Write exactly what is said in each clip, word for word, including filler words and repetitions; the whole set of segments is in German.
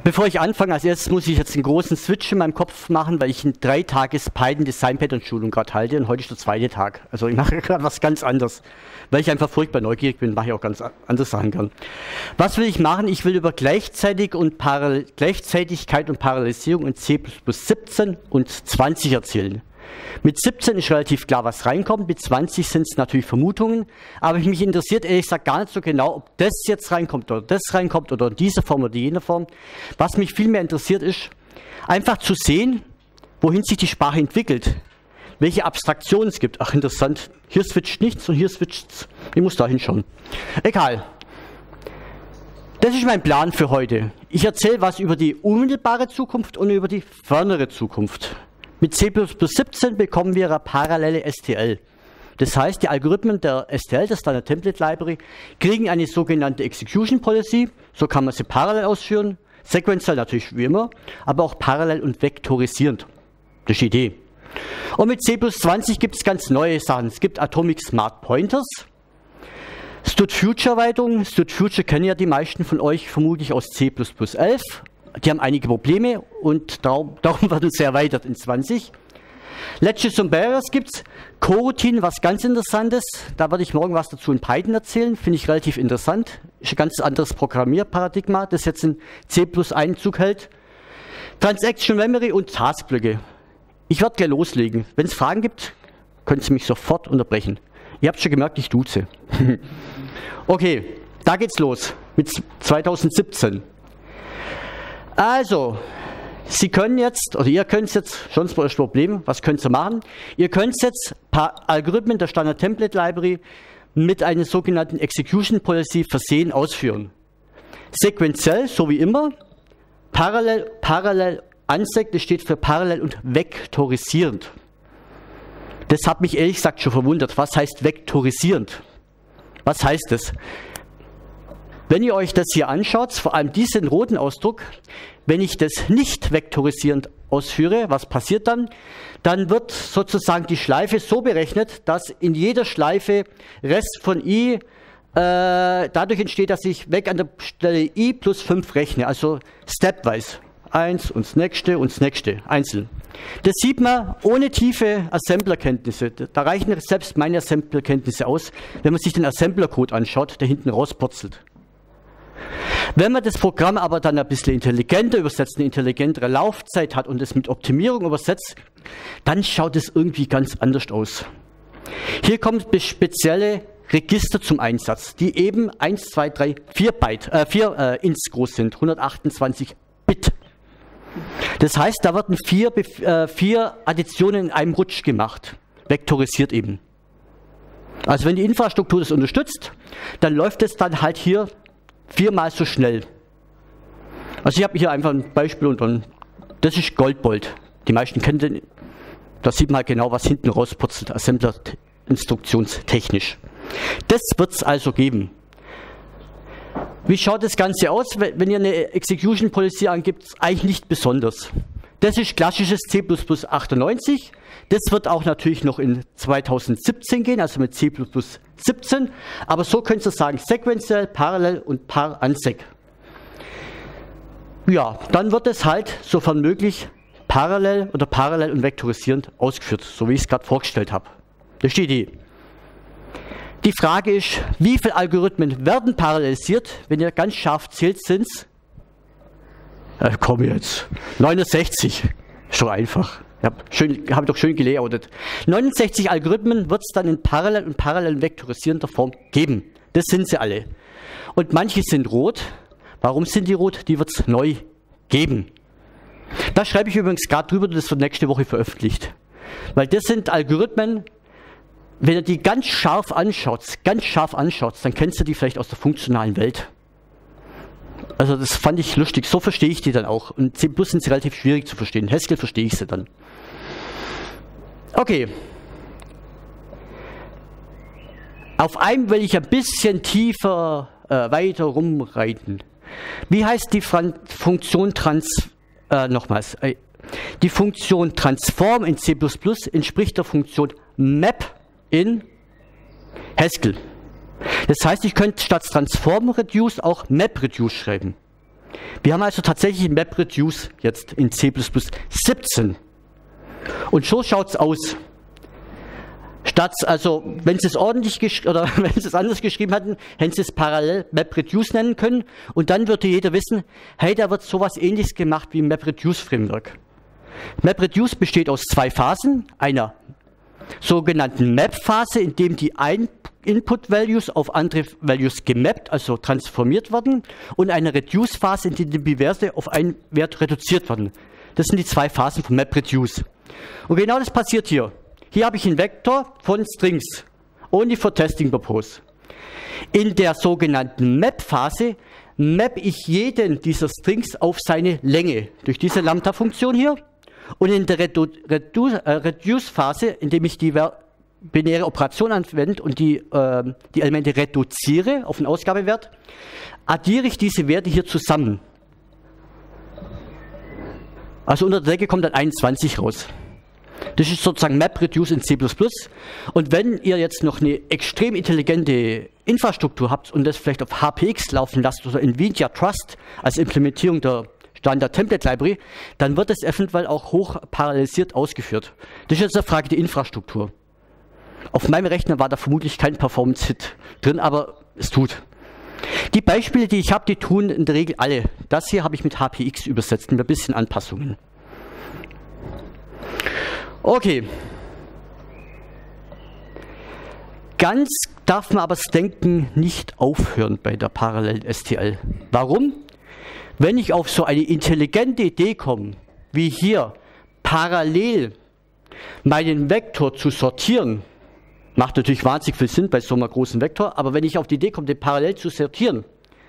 Bevor ich anfange, als erstes muss ich jetzt einen großen Switch in meinem Kopf machen, weil ich ein drei Tages Python Design Pattern Schulung gerade halte und heute ist der zweite Tag. Also ich mache gerade was ganz anderes, weil ich einfach furchtbar neugierig bin, mache ich auch ganz andere Sachen gern. Was will ich machen? Ich will über Gleichzeitig und Parallel Gleichzeitigkeit und Parallelisierung in C plus plus siebzehn und zwanzig erzählen. Mit siebzehn ist relativ klar, was reinkommt, mit zwanzig sind es natürlich Vermutungen, aber mich interessiert ehrlich gesagt gar nicht so genau, ob das jetzt reinkommt oder das reinkommt oder in dieser Form oder jener Form. Was mich viel mehr interessiert ist, einfach zu sehen, wohin sich die Sprache entwickelt, welche Abstraktionen es gibt. Ach interessant, hier switcht nichts und hier switcht es. Ich muss da hinschauen. Egal. Das ist mein Plan für heute. Ich erzähle was über die unmittelbare Zukunft und über die fernere Zukunft. Mit C plus plus siebzehn bekommen wir eine parallele S T L. Das heißt, die Algorithmen der S T L, der Standard Template Library, kriegen eine sogenannte Execution Policy, so kann man sie parallel ausführen, sequenziell natürlich wie immer, aber auch parallel und vektorisierend. Das ist die Idee. Und mit C plus zwanzig gibt es ganz neue Sachen. Es gibt Atomic Smart Pointers, Std-Future-Erweiterung. Std-Future kennen ja die meisten von euch vermutlich aus C plus plus elf. Die haben einige Probleme und darum, darum werden sie erweitert in zwanzig. Ledges und Barriers gibt es. Coroutine, was ganz Interessantes. Da werde ich morgen was dazu in Python erzählen. Finde ich relativ interessant. Ist ein ganz anderes Programmierparadigma, das jetzt in C plus Einzug hält. Transaction Memory und Taskblöcke. Ich werde gleich loslegen. Wenn es Fragen gibt, können Sie mich sofort unterbrechen. Ihr habt schon gemerkt, ich duze. Okay, da geht's los mit zweitausendsiebzehn. Also, Sie können jetzt, oder ihr könnt jetzt, schon das Problem, was könnt ihr machen? Ihr könnt jetzt ein paar Algorithmen der Standard Template Library mit einer sogenannten Execution Policy versehen ausführen. Sequenziell, so wie immer, parallel, parallel, Ansec, das steht für parallel und vektorisierend. Das hat mich ehrlich gesagt schon verwundert. Was heißt vektorisierend? Was heißt das? Wenn ihr euch das hier anschaut, vor allem diesen roten Ausdruck, wenn ich das nicht vektorisierend ausführe, was passiert dann? Dann wird sozusagen die Schleife so berechnet, dass in jeder Schleife Rest von i, äh, dadurch entsteht, dass ich weg an der Stelle i plus fünf rechne, also stepwise. Eins und das nächste und das nächste, einzeln. Das sieht man ohne tiefe Assemblerkenntnisse. Da reichen selbst meine Assemblerkenntnisse aus, wenn man sich den Assemblercode anschaut, der hinten rauspurzelt. Wenn man das Programm aber dann ein bisschen intelligenter übersetzt, eine intelligentere Laufzeit hat und es mit Optimierung übersetzt, dann schaut es irgendwie ganz anders aus. Hier kommen spezielle Register zum Einsatz, die eben eins, zwei, drei, vier Byte, äh, vier äh, Ints groß sind, hundertachtundzwanzig Bit. Das heißt, da werden vier, äh, vier Additionen in einem Rutsch gemacht, vektorisiert eben. Also wenn die Infrastruktur das unterstützt, dann läuft es dann halt hier viermal so schnell. Also ich habe hier einfach ein Beispiel und dann, das ist Goldbolt. Die meisten kennen den, da sieht man halt genau, was hinten rausputzelt, Assembler instruktionstechnisch. Das wird es also geben. Wie schaut das Ganze aus, wenn ihr eine Execution Policy angibt? Eigentlich nicht besonders. Das ist klassisches C plus plus achtundneunzig. Das wird auch natürlich noch in zweitausendsiebzehn gehen, also mit C plus plus siebzehn. Aber so könnt ihr sagen, sequenziell, parallel und par ansec. Ja, dann wird es halt, sofern möglich, parallel oder parallel und vektorisierend ausgeführt, so wie ich es gerade vorgestellt habe. Das ist die Idee. Die Frage ist, wie viele Algorithmen werden parallelisiert? Wenn ihr ganz scharf zählt, sind es, äh, komm jetzt, neunundsechzig. Schon einfach. Habe hab ich doch schön gelayoutet. neunundsechzig Algorithmen wird es dann in parallel und parallel vektorisierender Form geben. Das sind sie alle. Und manche sind rot. Warum sind die rot? Die wird es neu geben. Da schreibe ich übrigens gerade drüber, das wird nächste Woche veröffentlicht. Weil das sind Algorithmen, wenn ihr die ganz scharf anschaut, ganz scharf anschaut, dann kennst du die vielleicht aus der funktionalen Welt. Also das fand ich lustig, so verstehe ich die dann auch. Und C plus sind sie relativ schwierig zu verstehen. Haskell verstehe ich sie dann. Okay. Auf einem will ich ein bisschen tiefer äh, weiter rumreiten. Wie heißt die Fran Funktion Trans... Äh, nochmals. Äh, die Funktion Transform in C plus plus entspricht der Funktion Map in Haskell. Das heißt, ich könnte statt Transform Reduce auch Map Reduce schreiben. Wir haben also tatsächlich MapReduce jetzt in C plus plus siebzehn. Und so schaut es aus. Statt, also, wenn sie es ordentlich gesch- oder wenn sie es anders geschrieben hatten, hätten sie es parallel MapReduce nennen können. Und dann würde jeder wissen, hey, da wird sowas Ähnliches gemacht wie im MapReduce-Framework. MapReduce besteht aus zwei Phasen, einer sogenannten Map-Phase, in dem die ein Input-Values auf andere Values gemappt, also transformiert werden, und einer Reduce-Phase, in der die Werte auf einen Wert reduziert werden. Das sind die zwei Phasen von MapReduce. Und genau das passiert hier. Hier habe ich einen Vektor von Strings, only for testing purpose. In der sogenannten Map-Phase map ich jeden dieser Strings auf seine Länge durch diese Lambda-Funktion hier. Und in der Redu Redu äh, Reduce-Phase, indem ich die binäre Operation anwende und die, äh, die Elemente reduziere auf den Ausgabewert, addiere ich diese Werte hier zusammen. Also unter der Decke kommt dann einundzwanzig raus. Das ist sozusagen MapReduce in C plus plus. Und wenn ihr jetzt noch eine extrem intelligente Infrastruktur habt und das vielleicht auf H P X laufen lasst oder NVIDIA Trust als Implementierung der Standard Template Library, dann wird es eventuell auch hoch parallelisiert ausgeführt. Das ist jetzt eine Frage der Infrastruktur. Auf meinem Rechner war da vermutlich kein Performance-Hit drin, aber es tut. Die Beispiele, die ich habe, die tun in der Regel alle. Das hier habe ich mit H P X übersetzt, mit ein bisschen Anpassungen. Okay. Ganz darf man aber das Denken nicht aufhören bei der parallelen S T L. Warum? Wenn ich auf so eine intelligente Idee komme, wie hier parallel meinen Vektor zu sortieren, macht natürlich wahnsinnig viel Sinn bei so einem großen Vektor, aber wenn ich auf die Idee komme, den parallel zu sortieren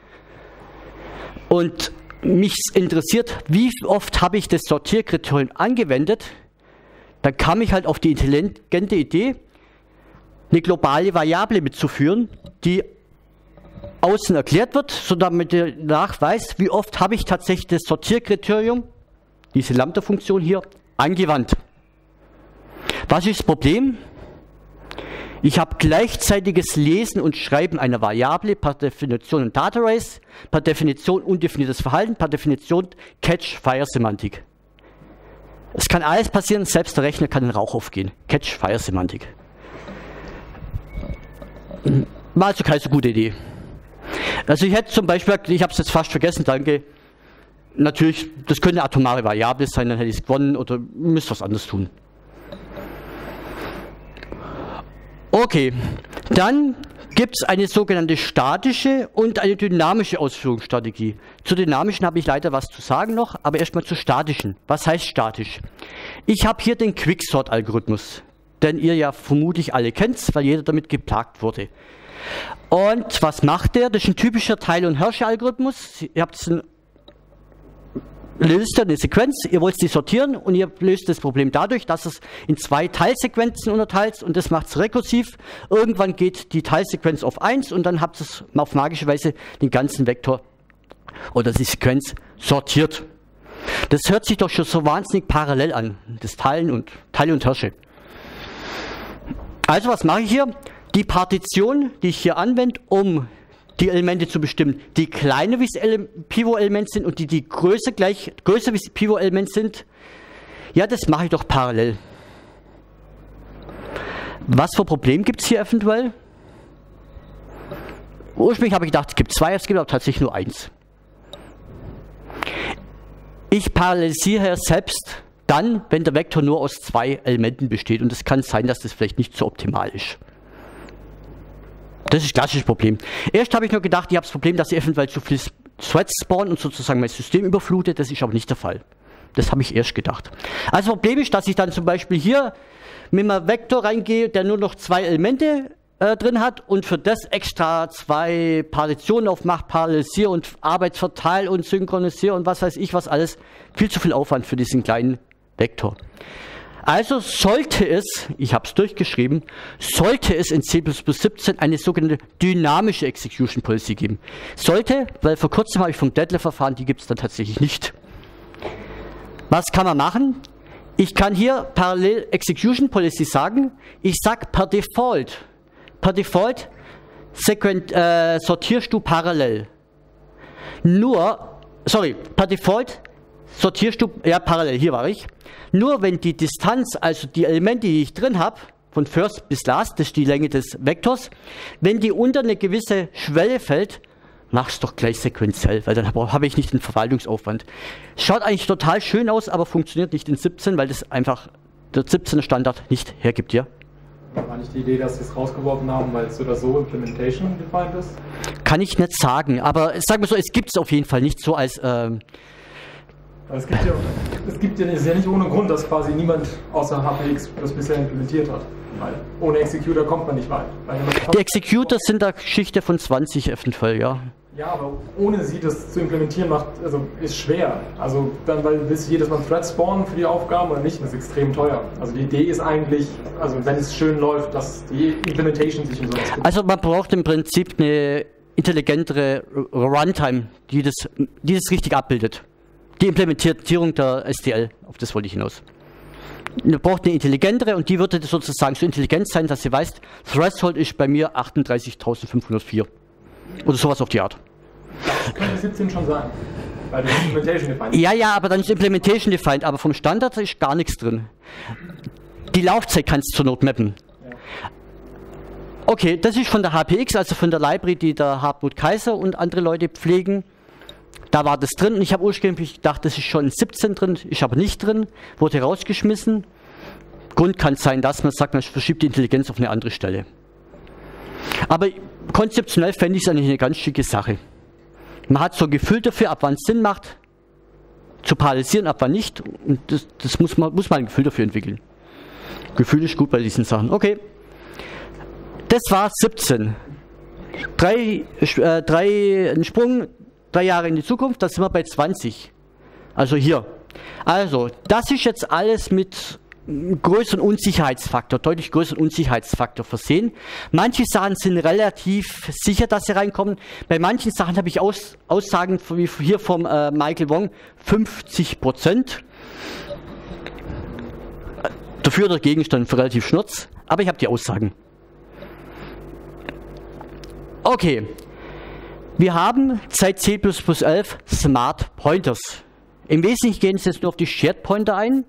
und mich interessiert, wie oft habe ich das Sortierkriterium angewendet, dann kam ich halt auf die intelligente Idee, eine globale Variable mitzuführen, die außen erklärt wird, so damit ihr nachweist, wie oft habe ich tatsächlich das Sortierkriterium, diese Lambda-Funktion hier, angewandt. Was ist das Problem? Ich habe gleichzeitiges Lesen und Schreiben einer Variable, per Definition ein Data Race, per Definition undefiniertes Verhalten, per Definition Catch-Fire-Semantik. Es kann alles passieren, selbst der Rechner kann in Rauch aufgehen. Catch-Fire-Semantik. War also keine so gute Idee. Also ich hätte zum Beispiel, ich habe es jetzt fast vergessen, danke, natürlich, das könnte eine atomare Variable sein, dann hätte ich es gewonnen oder müsste was anderes tun. Okay, dann gibt es eine sogenannte statische und eine dynamische Ausführungsstrategie. Zur dynamischen habe ich leider was zu sagen noch, aber erstmal zur statischen. Was heißt statisch? Ich habe hier den Quicksort-Algorithmus, den ihr ja vermutlich alle kennt, weil jeder damit geplagt wurde. Und was macht der? Das ist ein typischer Teil- und Herrscher-Algorithmus. Ihr habt eine Liste, eine Sequenz, ihr wollt sie sortieren und ihr löst das Problem dadurch, dass es in zwei Teilsequenzen unterteilt und das macht es rekursiv. Irgendwann geht die Teilsequenz auf eins und dann habt ihr auf magische Weise den ganzen Vektor oder die Sequenz sortiert. Das hört sich doch schon so wahnsinnig parallel an, das Teilen und Teile und Herrsche. Also was mache ich hier? Die Partition, die ich hier anwende, um die Elemente zu bestimmen, die kleiner wie das Pivot-Element sind und die, die größer, gleich, größer wie das Pivot-Element sind, ja, das mache ich doch parallel. Was für Problem gibt es hier eventuell? Ursprünglich habe ich gedacht, es gibt zwei, es gibt aber tatsächlich nur eins. Ich parallelisiere selbst dann, wenn der Vektor nur aus zwei Elementen besteht und es kann sein, dass das vielleicht nicht so optimal ist. Das ist das klassische Problem. Erst habe ich nur gedacht, ich habe das Problem, dass ich eventuell zu viel Threads spawnen und sozusagen mein System überflutet. Das ist aber nicht der Fall. Das habe ich erst gedacht. Also das Problem ist, dass ich dann zum Beispiel hier mit einem Vektor reingehe, der nur noch zwei Elemente äh, drin hat und für das extra zwei Partitionen aufmacht, parallelisiere und Arbeit verteile und synchronisiere und was weiß ich was alles. Viel zu viel Aufwand für diesen kleinen Vektor. Also sollte es, ich habe es durchgeschrieben, sollte es in C plus plus siebzehn eine sogenannte dynamische Execution Policy geben. Sollte, weil vor kurzem habe ich vom Detlef erfahren, die gibt es dann tatsächlich nicht. Was kann man machen? Ich kann hier parallel Execution Policy sagen. Ich sage per Default, per Default sequent, äh, sortierst du parallel. Nur sorry, per Default sortierst du, ja parallel, hier war ich, nur wenn die Distanz, also die Elemente, die ich drin habe, von First bis Last, das ist die Länge des Vektors, wenn die unter eine gewisse Schwelle fällt, mach's doch gleich sequenziell, weil dann habe hab ich nicht den Verwaltungsaufwand. Schaut eigentlich total schön aus, aber funktioniert nicht in siebzehn, weil das einfach der siebzehner Standard nicht hergibt, ja? War nicht die Idee, dass sie es rausgeworfen haben, weil es so oder so Implementation defined ist? Kann ich nicht sagen, aber sag mal so, es gibt es auf jeden Fall nicht so als... Ähm, es gibt ja, es gibt ja, es ist ja nicht ohne Grund, dass quasi niemand außer H P X das bisher implementiert hat. Weil ohne Executor kommt man nicht weit. Die Executor sind da Geschichte von zwanzig eventuell, ja. Ja, aber ohne sie das zu implementieren macht, also ist schwer. Also dann, weil willst du jedes Mal Thread spawnen für die Aufgaben oder nicht, das ist extrem teuer. Also die Idee ist eigentlich, also wenn es schön läuft, dass die Implementation sich um sowas kümmert. Also man braucht im Prinzip eine intelligentere Runtime, die das, die das richtig abbildet. Die Implementierung der S D L, auf das wollte ich hinaus. Man braucht eine intelligentere und die würde sozusagen so intelligent sein, dass sie weiß, Threshold ist bei mir achtunddreißigtausendfünfhundertvier. Oder sowas auf die Art. Das könnte siebzehn schon sein, weil das Implementation defined. Ja, ja, aber dann ist Implementation defined, aber vom Standard ist gar nichts drin. Die Laufzeit kannst du zur Not mappen. Ja. Okay, das ist von der H P X, also von der Library, die der Hartmut Kaiser und andere Leute pflegen. Da war das drin und ich habe ursprünglich gedacht, das ist schon in siebzehn drin, ist aber nicht drin, wurde rausgeschmissen. Grund kann sein, dass man sagt, man verschiebt die Intelligenz auf eine andere Stelle. Aber konzeptionell fände ich es eigentlich eine ganz schicke Sache. Man hat so ein Gefühl dafür, ab wann es Sinn macht, zu parallelisieren, ab wann nicht. Und das, das muss, man, muss man ein Gefühl dafür entwickeln. Gefühl ist gut bei diesen Sachen. Okay, das war siebzehn. Drei, äh, drei, ein Sprung, drei Jahre in die Zukunft, da sind wir bei zwanzig. Also hier. Also, das ist jetzt alles mit größeren Unsicherheitsfaktor, deutlich größeren Unsicherheitsfaktor versehen. Manche Sachen sind relativ sicher, dass sie reinkommen. Bei manchen Sachen habe ich Aus, Aussagen wie hier vom äh, Michael Wong, fünfzig Prozent. Dafür oder Gegenstand für relativ schnurz, aber ich habe die Aussagen. Okay, wir haben seit C plus plus elf Smart Pointers. Im Wesentlichen gehen Sie jetzt nur auf die Shared Pointer ein.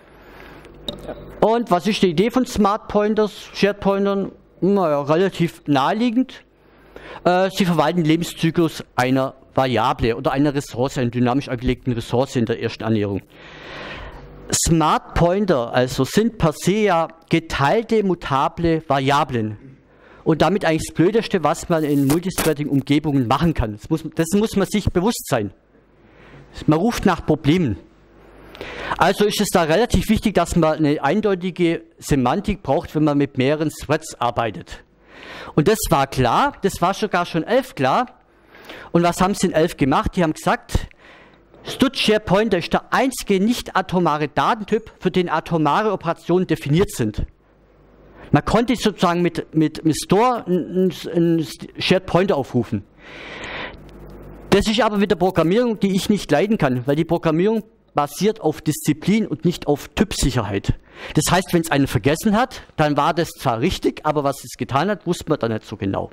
Und was ist die Idee von Smart Pointers, Shared Pointern? Naja, relativ naheliegend. Äh, sie verwalten den Lebenszyklus einer Variable oder einer Ressource, einer dynamisch angelegten Ressource in der ersten Annäherung. Smart Pointer also sind per se ja geteilte, mutable Variablen. Und damit eigentlich das Blödeste, was man in Multithreading-Umgebungen machen kann. Das muss, das muss man sich bewusst sein. Man ruft nach Problemen. Also ist es da relativ wichtig, dass man eine eindeutige Semantik braucht, wenn man mit mehreren Threads arbeitet. Und das war klar, das war sogar schon elf klar. Und was haben sie in elf gemacht? Die haben gesagt, Std-Share-Pointer ist der einzige nicht-atomare Datentyp, für den atomare Operationen definiert sind. Man konnte sozusagen mit, mit, mit Store einen, einen Shared Pointer aufrufen. Das ist aber wieder Programmierung, die ich nicht leiden kann, weil die Programmierung basiert auf Disziplin und nicht auf Typsicherheit. Das heißt, wenn es einer vergessen hat, dann war das zwar richtig, aber was es getan hat, wusste man dann nicht so genau.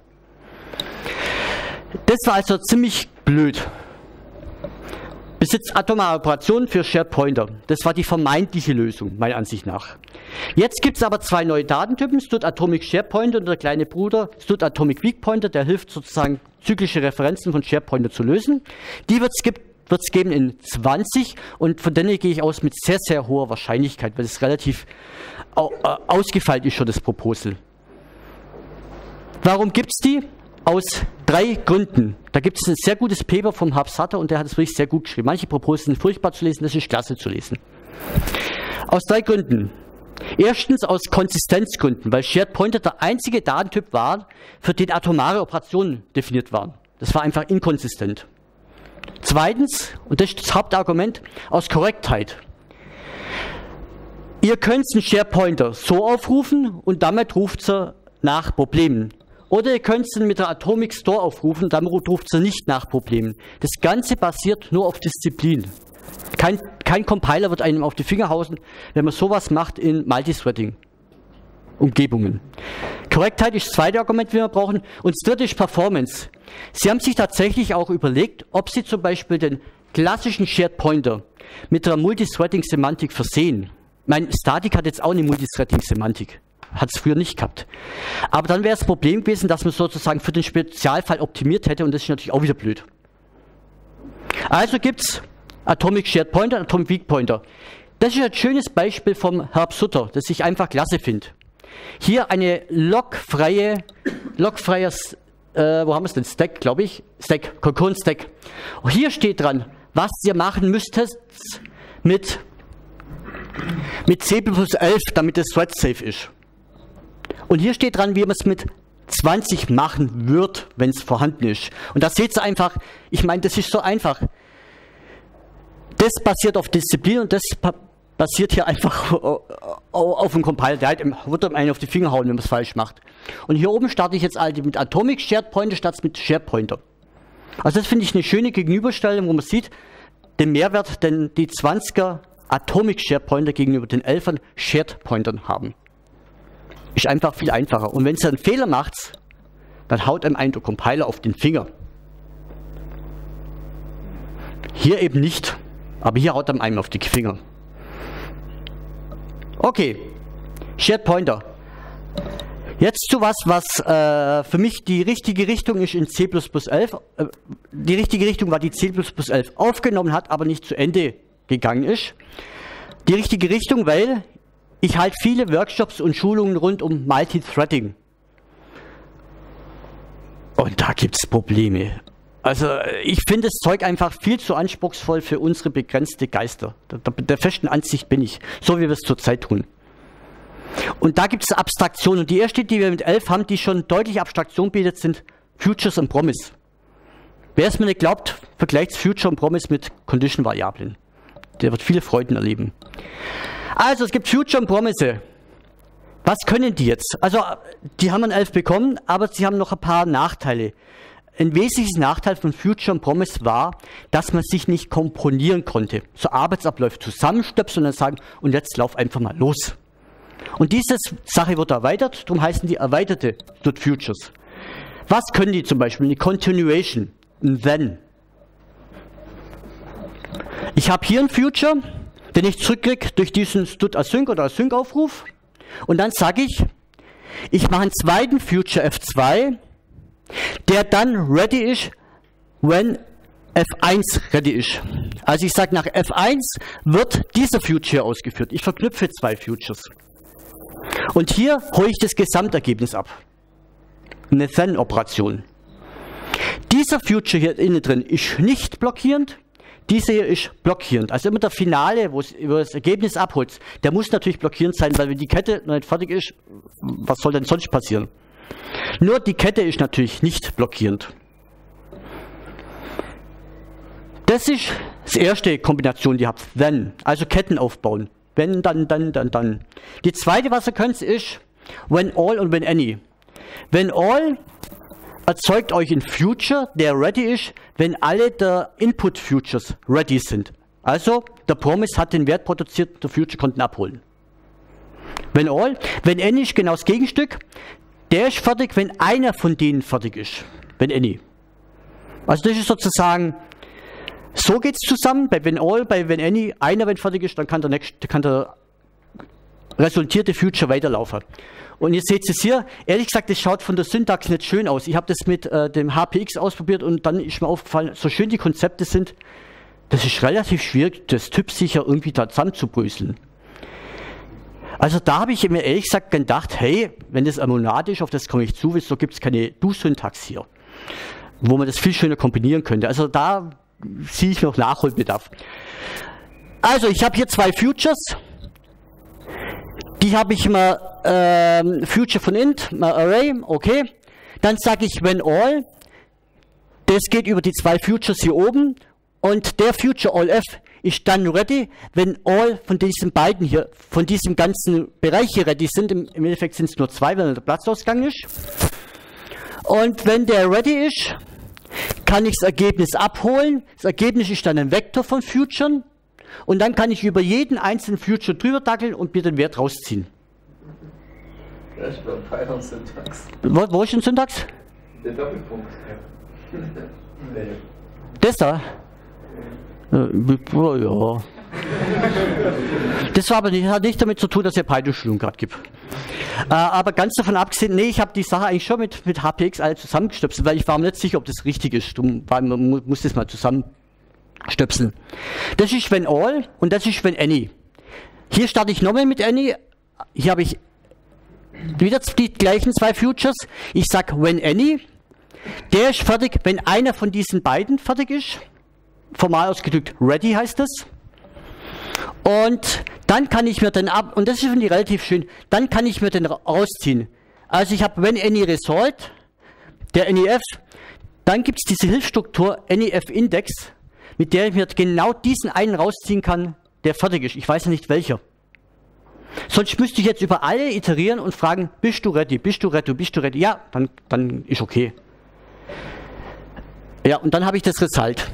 Das war also ziemlich blöd. Besitzt atomare Operationen für Shared Pointer. Das war die vermeintliche Lösung, meiner Ansicht nach. Jetzt gibt es aber zwei neue Datentypen, Std Atomic Shared Pointer und der kleine Bruder Std Atomic Weak Pointer, der hilft sozusagen zyklische Referenzen von Shared Pointer zu lösen. Die wird es geben in zwanzig und von denen gehe ich aus mit sehr, sehr hoher Wahrscheinlichkeit, weil es relativ ausgefeilt ist schon das Proposal. Warum gibt es die? Aus drei Gründen. Da gibt es ein sehr gutes Paper vom Hub Sutter und der hat es wirklich sehr gut geschrieben. Manche Proposals sind furchtbar zu lesen, das ist klasse zu lesen. Aus drei Gründen. Erstens aus Konsistenzgründen, weil Shared Pointer der einzige Datentyp war, für den atomare Operationen definiert waren. Das war einfach inkonsistent. Zweitens, und das ist das Hauptargument, aus Korrektheit. Ihr könnt einen Shared Pointer so aufrufen und damit ruft er nach Problemen. Oder ihr könnt es mit der Atomic Store aufrufen, damit ruft es nicht nach Problemen. Das Ganze basiert nur auf Disziplin. Kein, kein Compiler wird einem auf die Finger hauen, wenn man sowas macht in Multithreading-Umgebungen. Korrektheit ist das zweite Argument, das wir brauchen. Und das dritte ist Performance. Sie haben sich tatsächlich auch überlegt, ob Sie zum Beispiel den klassischen Shared Pointer mit der Multithreading-Semantik versehen, mein Static hat jetzt auch eine Multithreading-Semantik, hat es früher nicht gehabt. Aber dann wäre das Problem gewesen, dass man sozusagen für den Spezialfall optimiert hätte und das ist natürlich auch wieder blöd. Also gibt es Atomic Shared Pointer, Atomic Weak Pointer. Das ist ein schönes Beispiel vom Herb Sutter, das ich einfach klasse finde. Hier eine logfreie, logfreies, äh, wo haben wir es denn? Stack, glaube ich. Stack, Concurrent Stack. Und hier steht dran, was ihr machen müsstet mit, mit C plus elf, damit es thread safe ist. Und hier steht dran, wie man es mit zwanzig machen wird, wenn es vorhanden ist. Und da seht ihr einfach, ich meine, das ist so einfach. Das basiert auf Disziplin und das basiert hier einfach auf dem Compiler. Der halt wird einem einen auf die Finger hauen, wenn man es falsch macht. Und hier oben starte ich jetzt halt mit Atomic Shared Pointer statt mit Shared Pointer. Also das finde ich eine schöne Gegenüberstellung, wo man sieht, den Mehrwert, den die zwanziger Atomic Shared Pointer gegenüber den elfern Shared Pointern haben. Ist einfach viel einfacher. Und wenn ihr einen Fehler macht, dann haut einem ein der Compiler auf den Finger. Hier eben nicht. Aber hier haut einem auf die Finger. Okay. Shared Pointer. Jetzt zu was, was äh, für mich die richtige Richtung ist in C plus plus elf. Äh, die richtige Richtung war, die C plus plus elf aufgenommen hat, aber nicht zu Ende gegangen ist. Die richtige Richtung, weil ich halte viele Workshops und Schulungen rund um Multithreading. Und da gibt es Probleme. Also ich finde das Zeug einfach viel zu anspruchsvoll für unsere begrenzte Geister. Der, der festen Ansicht bin ich, so wie wir es zurzeit tun. Und da gibt es Abstraktionen. Und die erste, die wir mit elf haben, die schon deutlich Abstraktion bietet, sind Futures und Promise. Wer es mir nicht glaubt, vergleicht Future und Promise mit Condition-Variablen. Der wird viele Freuden erleben. Also es gibt Future und Promise. Was können die jetzt? Also die haben ein elf bekommen, aber sie haben noch ein paar Nachteile. Ein wesentliches Nachteil von Future und Promise war, dass man sich nicht komponieren konnte. So Arbeitsabläufe zusammenstöpseln und dann sagen, und jetzt lauf einfach mal los. Und diese Sache wird erweitert, darum heißen die erweiterte Std-Futures. Was können die zum Beispiel? Eine Continuation, ein Then. Ich habe hier ein Future, den ich zurückkriege durch diesen Std-Async oder Async-Aufruf. Und dann sage ich, ich mache einen zweiten Future F zwei, der dann ready ist, wenn F eins ready ist. Also ich sage, nach F eins wird dieser Future ausgeführt. Ich verknüpfe zwei Futures. Und hier hole ich das Gesamtergebnis ab. Eine Then-Operation. Dieser Future hier innen drin ist nicht blockierend. Dieser hier ist blockierend. Also immer der Finale, wo es über das Ergebnis abholt, der muss natürlich blockierend sein, weil wenn die Kette noch nicht fertig ist, was soll denn sonst passieren? Nur die Kette ist natürlich nicht blockierend. Das ist die erste Kombination, die ihr habt. Then, also Ketten aufbauen. Wenn, dann, dann, dann, dann. Die zweite, was ihr könnt, ist when all und when any. When all erzeugt euch ein Future, der ready ist, wenn alle der Input-Futures ready sind. Also, der Promise hat den Wert produziert, der Future konnten abholen. When all, when any ist genau das Gegenstück. Der ist fertig, wenn einer von denen fertig ist. When any. Also das ist sozusagen, so geht es zusammen, bei when all, bei when any, einer wenn fertig ist, dann kann der, nächste, kann der resultierte Future weiterlaufen. Und ihr seht es hier, ehrlich gesagt, das schaut von der Syntax nicht schön aus. Ich habe das mit äh, dem H P X ausprobiert und dann ist mir aufgefallen, so schön die Konzepte sind, das ist relativ schwierig, das typsicher irgendwie da zusammenzubröseln. Also da habe ich mir ehrlich gesagt gedacht, hey, wenn das eine Monade ist, auf das komme ich zu, wieso gibt es keine Do-Syntax hier, wo man das viel schöner kombinieren könnte. Also da sehe ich noch Nachholbedarf. Also ich habe hier zwei Futures. Die habe ich mal ähm, Future von int, mal Array, okay. Dann sage ich when all. Das geht über die zwei Futures hier oben. Und der Future all f ist dann ready, wenn all von diesen beiden hier, von diesem ganzen Bereich hier ready sind. Im, im Endeffekt sind es nur zwei, weil der Platzausgang ist. Und wenn der ready ist, kann ich das Ergebnis abholen. Das Ergebnis ist dann ein Vektor von Futuren. Und dann kann ich über jeden einzelnen Future drüber dackeln und mir den Wert rausziehen. Ja, ich bin bei Python Syntax. Wo, wo ist denn Syntax? Der Doppelpunkt. Das da? Äh, ja. Das war aber nicht, hat nicht damit zu tun, dass er Python-Schulung gerade gibt. Äh, aber ganz davon abgesehen, nee, ich habe die Sache eigentlich schon mit, mit H P X alle zusammengestöpselt, weil ich war mir nicht sicher, ob das richtig ist. Weil man mu muss das mal zusammenstöpseln. Das ist when all und das ist when any. Hier starte ich nochmal mit any. Hier habe ich wieder die gleichen zwei Futures. Ich sage when any. Der ist fertig, wenn einer von diesen beiden fertig ist. Formal ausgedrückt ready heißt das. Und dann kann ich mir den ab, und das ist finde ich relativ schön, dann kann ich mir den rausziehen. Also ich habe when any result, der N E F, dann gibt es diese Hilfsstruktur N E F Index, mit der ich mir genau diesen einen rausziehen kann, der fertig ist. Ich weiß ja nicht welcher. Sonst müsste ich jetzt über alle iterieren und fragen, bist du ready, bist du ready, bist du ready? Ja, dann, dann ist okay. Ja, und dann habe ich das Result.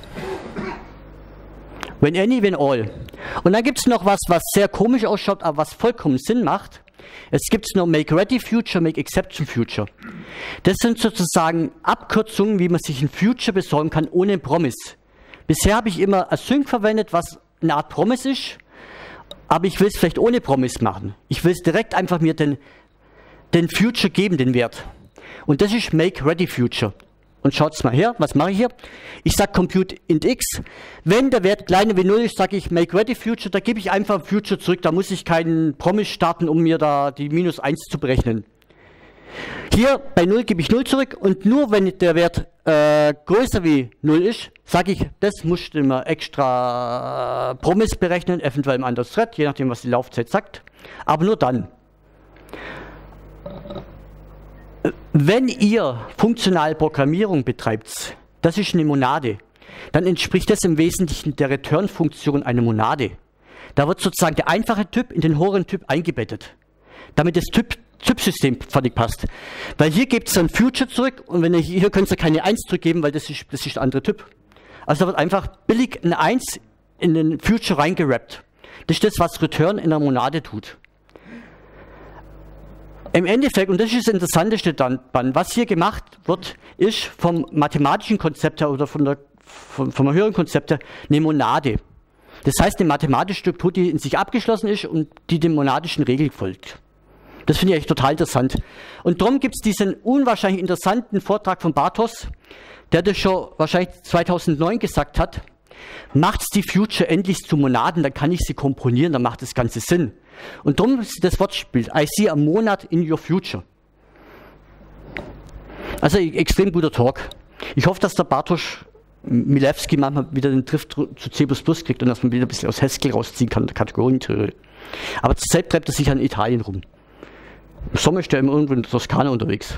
When any, when all. Und dann gibt es noch was, was sehr komisch ausschaut, aber was vollkommen Sinn macht. Es gibt noch Make Ready Future, Make Exception Future. Das sind sozusagen Abkürzungen, wie man sich ein Future besorgen kann, ohne Promise. Bisher habe ich immer Async verwendet, was eine Art Promise ist, aber ich will es vielleicht ohne Promise machen. Ich will es direkt einfach mir den, den Future geben, den Wert. Und das ist Make Ready Future. Und schaut's mal her, was mache ich hier? Ich sage Compute int x. Wenn der Wert kleiner wie null ist, sage ich Make Ready Future, da gebe ich einfach ein Future zurück, da muss ich keinen Promise starten, um mir da die minus eins zu berechnen. Hier bei null gebe ich null zurück und nur wenn der Wert äh, größer wie null ist, sage ich, das musst du immer extra Promise berechnen, eventuell im anderen Thread, je nachdem was die Laufzeit sagt, aber nur dann. Wenn ihr funktionale Programmierung betreibt, das ist eine Monade, dann entspricht das im Wesentlichen der Return-Funktion einer Monade. Da wird sozusagen der einfache Typ in den höheren Typ eingebettet, damit das Typ Typsystem fertig passt. Weil hier gibt es ein Future zurück und wenn ihr, hier könnt ihr keine eins zurückgeben, weil das ist, das ist der andere Typ. Also da wird einfach billig eine eins in den Future reingerappt. Das ist das, was Return in der Monade tut. Im Endeffekt, und das ist das Interessanteste dann, was hier gemacht wird, ist vom mathematischen Konzept her oder von der, vom, vom höheren Konzept her eine Monade. Das heißt, eine mathematische Struktur, die in sich abgeschlossen ist und die den monadischen Regeln folgt. Das finde ich echt total interessant. Und darum gibt es diesen unwahrscheinlich interessanten Vortrag von Bartos, der das schon wahrscheinlich zweitausendneun gesagt hat, macht die Future endlich zu Monaden, dann kann ich sie komponieren, dann macht das Ganze Sinn. Und darum ist das Wortspiel, I see a Monad in your future. Also extrem guter Talk. Ich hoffe, dass der Bartosz Milewski manchmal wieder den Drift zu C plus plus kriegt und dass man wieder ein bisschen aus Haskell rausziehen kann, der Kategorientheorie. Aber zurzeit treibt er sich an Italien rum. Im Sommer ist er immer irgendwo in der Toskana unterwegs.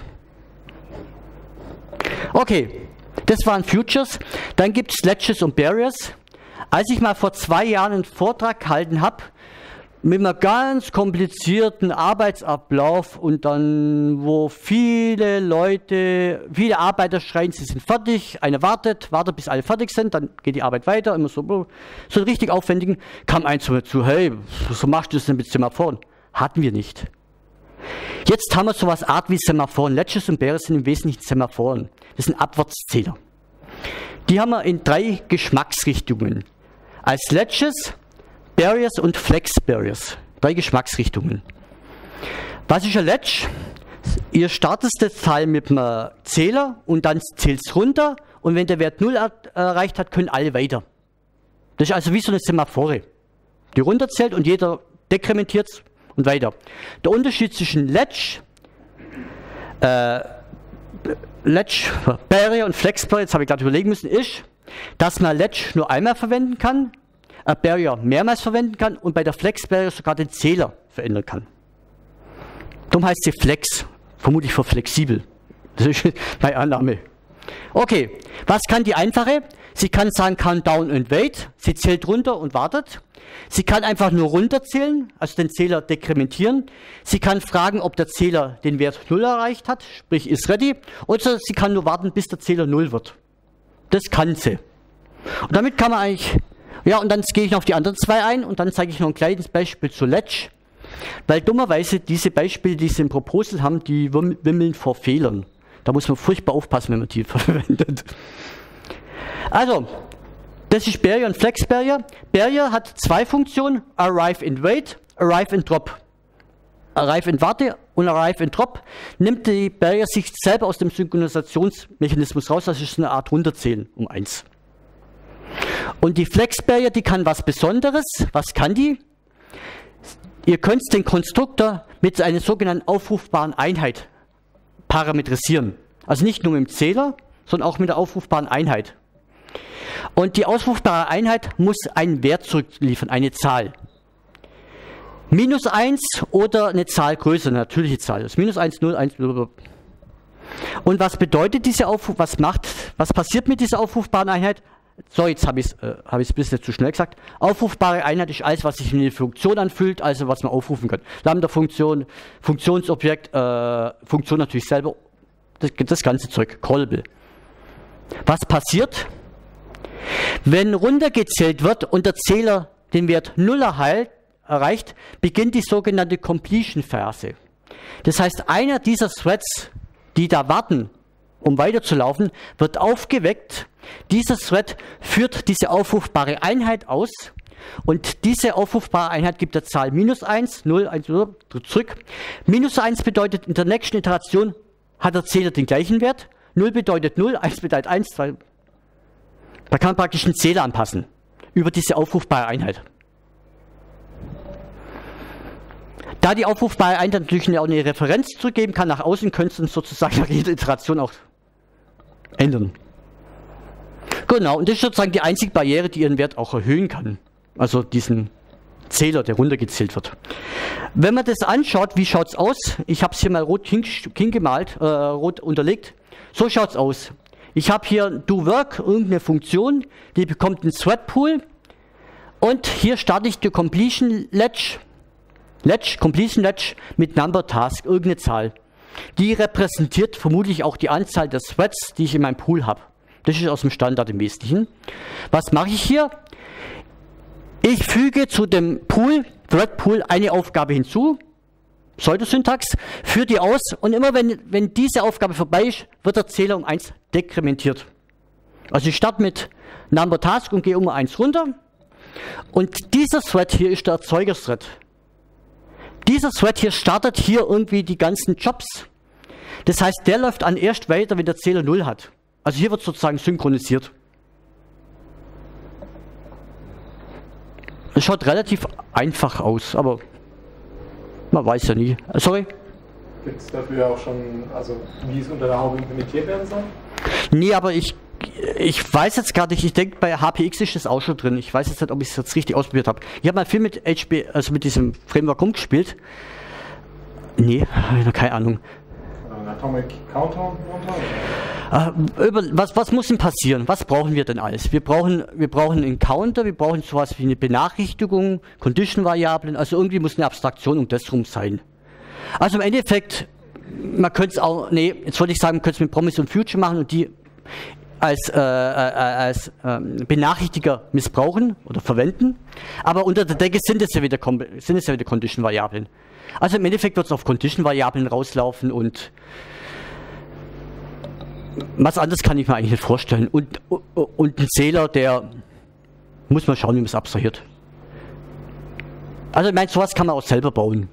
Okay, das waren Futures. Dann gibt es Ledges und Barriers. Als ich mal vor zwei Jahren einen Vortrag gehalten habe, mit einem ganz komplizierten Arbeitsablauf und dann, wo viele Leute, viele Arbeiter schreien, sie sind fertig, einer wartet, wartet bis alle fertig sind, dann geht die Arbeit weiter, immer so, so richtig aufwendigen, kam eins zu, hey, so machst du das denn mit Semaphoren? Hatten wir nicht. Jetzt haben wir sowas Art wie Semaphoren. Ledges und Barriers sind im Wesentlichen Semaphoren. Das sind Abwärtszähler. Die haben wir in drei Geschmacksrichtungen. Als Ledges, Barriers und Flex Barriers. Drei Geschmacksrichtungen. Was ist ein Ledge? Ihr startet das Teil mit einem Zähler und dann zählt es runter und wenn der Wert null erreicht hat, können alle weiter. Das ist also wie so eine Semaphore, die runterzählt und jeder dekrementiert es und weiter. Der Unterschied zwischen Ledge, äh, Ledge, Barrier und Flex Barrier, jetzt habe ich gerade überlegen müssen, ist, dass man Ledge nur einmal verwenden kann, ein Barrier mehrmals verwenden kann und bei der Flex Barrier sogar den Zähler verändern kann. Darum heißt sie Flex, vermutlich für flexibel. Das ist meine Annahme. Okay, was kann die einfache? Sie kann sagen Countdown und Wait, sie zählt runter und wartet. Sie kann einfach nur runterzählen, also den Zähler dekrementieren. Sie kann fragen, ob der Zähler den Wert null erreicht hat, sprich ist ready. Oder sie kann nur warten, bis der Zähler null wird. Das kann sie. Und damit kann man eigentlich, ja, und dann gehe ich noch auf die anderen zwei ein und dann zeige ich noch ein kleines Beispiel zu Ledge. Weil dummerweise diese Beispiele, die sie im Proposal haben, die wimmeln vor Fehlern. Da muss man furchtbar aufpassen, wenn man die verwendet. Also, Das ist Barrier und Flex Barrier. Barrier hat zwei Funktionen, Arrive and Wait, Arrive and Drop. Arrive and Warte und Arrive and Drop nimmt die Barrier sich selber aus dem Synchronisationsmechanismus raus, das ist eine Art Runterzählen um eins. Und die Flex Barrier, die kann was Besonderes. Was kann die? Ihr könnt den Konstruktor mit einer sogenannten aufrufbaren Einheit parametrisieren. Also nicht nur mit dem Zähler, sondern auch mit der aufrufbaren Einheit. Und die aufrufbare Einheit muss einen Wert zurückliefern, eine Zahl. Minus eins oder eine Zahl größer, eine natürliche Zahl. Das ist minus eins, null, eins, null. Und was bedeutet diese Aufruf, was macht, was passiert mit dieser aufrufbaren Einheit? So, jetzt habe ich es äh, hab ein bisschen zu schnell gesagt. Aufrufbare Einheit ist alles, was sich wie eine Funktion anfühlt, also was man aufrufen kann. Lambda-Funktion, Funktionsobjekt, äh, Funktion natürlich selber, das, das ganze Zeug, Callable. Was passiert? Wenn runtergezählt wird und der Zähler den Wert null erhält, erreicht, beginnt die sogenannte Completion-Phase. Das heißt, einer dieser Threads, die da warten, um weiterzulaufen, wird aufgeweckt. Dieser Thread führt diese aufrufbare Einheit aus und diese aufrufbare Einheit gibt der Zahl minus eins, null, eins, null zurück. Minus eins bedeutet, in der nächsten Iteration hat der Zähler den gleichen Wert, null bedeutet null, eins bedeutet eins, zwei. Da kann man praktisch einen Zähler anpassen über diese aufrufbare Einheit. Da die aufrufbare Einheit natürlich auch eine Referenz zurückgeben kann nach außen, könnt ihr sozusagen nach jeder Iteration auch ändern. Genau, und das ist sozusagen die einzige Barriere, die ihren Wert auch erhöhen kann. Also diesen Zähler, der runtergezählt wird. Wenn man das anschaut, wie schaut es aus? Ich habe es hier mal rot hingemalt, äh, rot unterlegt. So schaut es aus. Ich habe hier DoWork, irgendeine Funktion, die bekommt einen Thread-Pool und hier starte ich die Completion Ledge, Ledge, Completion Ledge mit Number Task, irgendeine Zahl. Die repräsentiert vermutlich auch die Anzahl der Threads, die ich in meinem Pool habe. Das ist aus dem Standard im Wesentlichen. Was mache ich hier? Ich füge zu dem Pool, Thread Pool, eine Aufgabe hinzu, Pseudosyntax, führe die aus und immer wenn, wenn diese Aufgabe vorbei ist, wird der Zähler um eins dekrementiert. Also ich starte mit Number Task und gehe um eins runter und dieser Thread hier ist der Erzeuger-Thread. Dieser Thread hier startet hier irgendwie die ganzen Jobs. Das heißt, der läuft an erst weiter, wenn der Zähler null hat. Also hier wird sozusagen synchronisiert. Es schaut relativ einfach aus, aber man weiß ja nie. Sorry? Gibt es dafür auch schon, also wie es unter der Haube implementiert werden soll? Nee, aber ich, ich weiß jetzt gar nicht, ich denke bei H P X ist das auch schon drin. Ich weiß jetzt nicht, ob ich es jetzt richtig ausprobiert habe. Ich habe mal viel mit H P, also mit diesem Framework rumgespielt. Nee, habe ich noch keine Ahnung. Ein Atomic Counter? Äh, über, was, was muss denn passieren? Was brauchen wir denn alles? Wir brauchen, wir brauchen einen Counter, wir brauchen sowas wie eine Benachrichtigung, Condition-Variablen, also irgendwie muss eine Abstraktion um das rum sein. Also im Endeffekt, man könnte es auch, nee, jetzt wollte ich sagen, man könnte es mit Promise und Future machen und die als, äh, äh, als äh, Benachrichtiger missbrauchen oder verwenden, aber unter der Decke sind es ja wieder, sind es ja wieder Condition-Variablen. Also im Endeffekt wird es auf Condition-Variablen rauslaufen und was anderes kann ich mir eigentlich nicht vorstellen. Und, und ein Zähler, der muss man schauen, wie man es abstrahiert. Also ich meine, sowas kann man auch selber bauen.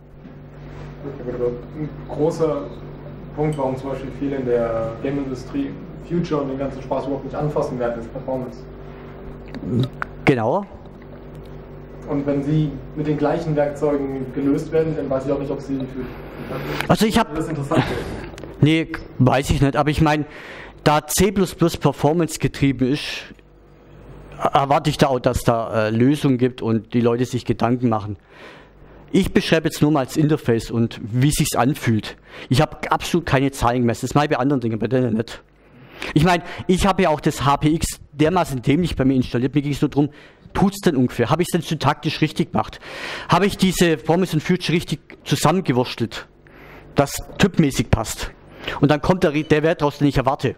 Ein großer Punkt, warum zum Beispiel viele in der Game-Industrie Future und den ganzen Spaß überhaupt nicht anfassen werden, ist Performance. Genau. Und wenn sie mit den gleichen Werkzeugen gelöst werden, dann weiß ich auch nicht, ob sie für also ich habe das interessant ist. Nee, weiß ich nicht, aber ich meine, da C plus plus Performance getrieben ist, erwarte ich da auch, dass da äh, Lösungen gibt und die Leute sich Gedanken machen. Ich beschreibe jetzt nur mal das Interface und wie es sich anfühlt. Ich habe absolut keine Zahlen gemessen, das mache ich bei anderen Dingen, bei denen nicht. Ich meine, ich habe ja auch das H P X dermaßen dämlich bei mir installiert, mir ging es nur darum, tut es denn ungefähr? Habe ich es denn syntaktisch richtig gemacht? Habe ich diese Promise und Future richtig zusammengewurstelt, dass typmäßig passt? Und dann kommt der, der Wert raus, den ich erwarte.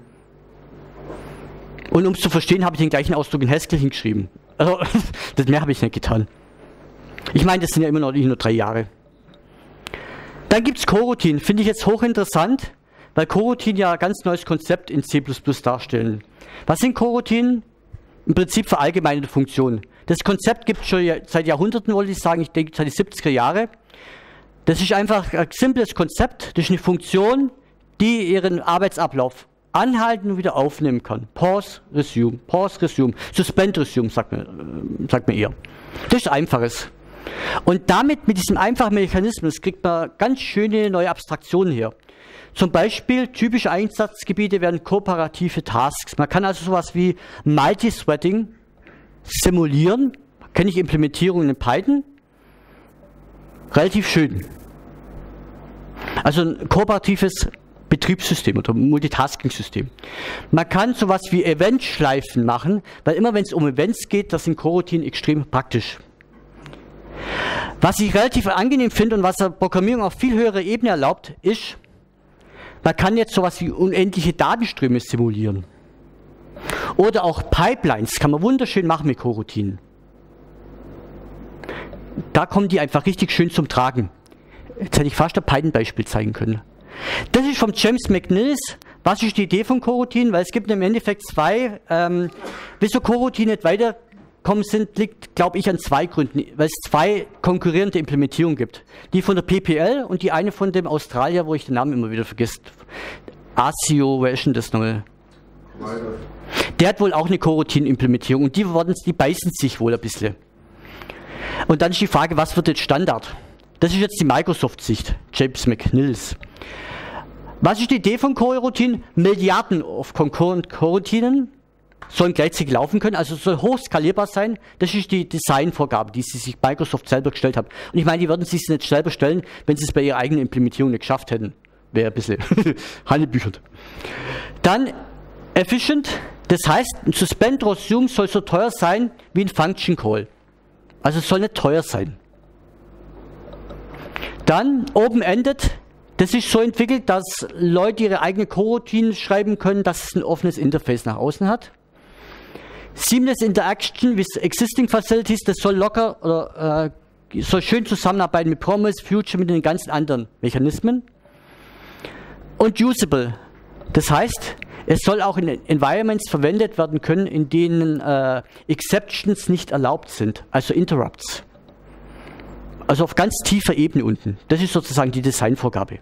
Und um es zu verstehen, habe ich den gleichen Ausdruck in Haskell hingeschrieben. Also, das mehr habe ich nicht getan. Ich meine, das sind ja immer noch nur drei Jahre. Dann gibt es Coroutine. Finde ich jetzt hochinteressant, weil Coroutine ja ein ganz neues Konzept in C plus plus darstellen. Was sind Coroutinen? im Prinzip verallgemeinerte Funktion. Das Konzept gibt es schon seit Jahrhunderten, wollte ich sagen, ich denke seit den siebziger Jahren. Das ist einfach ein simples Konzept, das ist eine Funktion, die ihren Arbeitsablauf anhalten und wieder aufnehmen kann. Pause, Resume, Pause, Resume, Suspend, Resume, sagt man, sagt man eher. Das ist Einfaches. Und damit, mit diesem einfachen Mechanismus, kriegt man ganz schöne neue Abstraktionen her. Zum Beispiel, typische Einsatzgebiete wären kooperative Tasks. Man kann also sowas wie Multithreading simulieren. Kenne ich Implementierungen in Python. Relativ schön. Also ein kooperatives Betriebssystem oder Multitasking-System. Man kann sowas wie Eventschleifen machen, weil immer wenn es um Events geht, das sind Coroutinen extrem praktisch. Was ich relativ angenehm finde und was der Programmierung auf viel höherer Ebene erlaubt, ist, man kann jetzt sowas wie unendliche Datenströme simulieren. Oder auch Pipelines kann man wunderschön machen mit Coroutinen. Da kommen die einfach richtig schön zum Tragen. Jetzt hätte ich fast ein Python-Beispiel zeigen können. Das ist vom James McNillis. Was ist die Idee von Coroutinen? Weil es gibt im Endeffekt zwei, ähm, wieso Coroutinen nicht weiterkommen sind, liegt, glaube ich, an zwei Gründen. Weil es zwei konkurrierende Implementierungen gibt. Die von der P P L und die eine von dem Australier, wo ich den Namen immer wieder vergesse. Asio, wer ist denn das nochmal? Der hat wohl auch eine Coroutinen-Implementierung und die, die beißen sich wohl ein bisschen. Und dann ist die Frage, was wird jetzt Standard? Das ist jetzt die Microsoft-Sicht, James McNillis. Was ist die Idee von Coroutinen? Milliarden auf Coroutinen sollen gleichzeitig laufen können, also soll hoch skalierbar sein. Das ist die Designvorgabe, die sie sich Microsoft selber gestellt haben. Und ich meine, die würden sich nicht selber stellen, wenn sie es bei ihrer eigenen Implementierung nicht geschafft hätten. Wäre ein bisschen hanebüchert. Dann efficient, das heißt, ein Suspend Resume soll so teuer sein wie ein Function Call. Also es soll nicht teuer sein. Dann Open-Ended, das ist so entwickelt, dass Leute ihre eigene Coroutinen schreiben können, dass es ein offenes Interface nach außen hat. Seamless Interaction with Existing Facilities, das soll locker oder äh, soll schön zusammenarbeiten mit Promise, Future, mit den ganzen anderen Mechanismen. Und Usable, das heißt, es soll auch in Environments verwendet werden können, in denen äh, Exceptions nicht erlaubt sind, also Interrupts. Also auf ganz tiefer Ebene unten. Das ist sozusagen die Designvorgabe.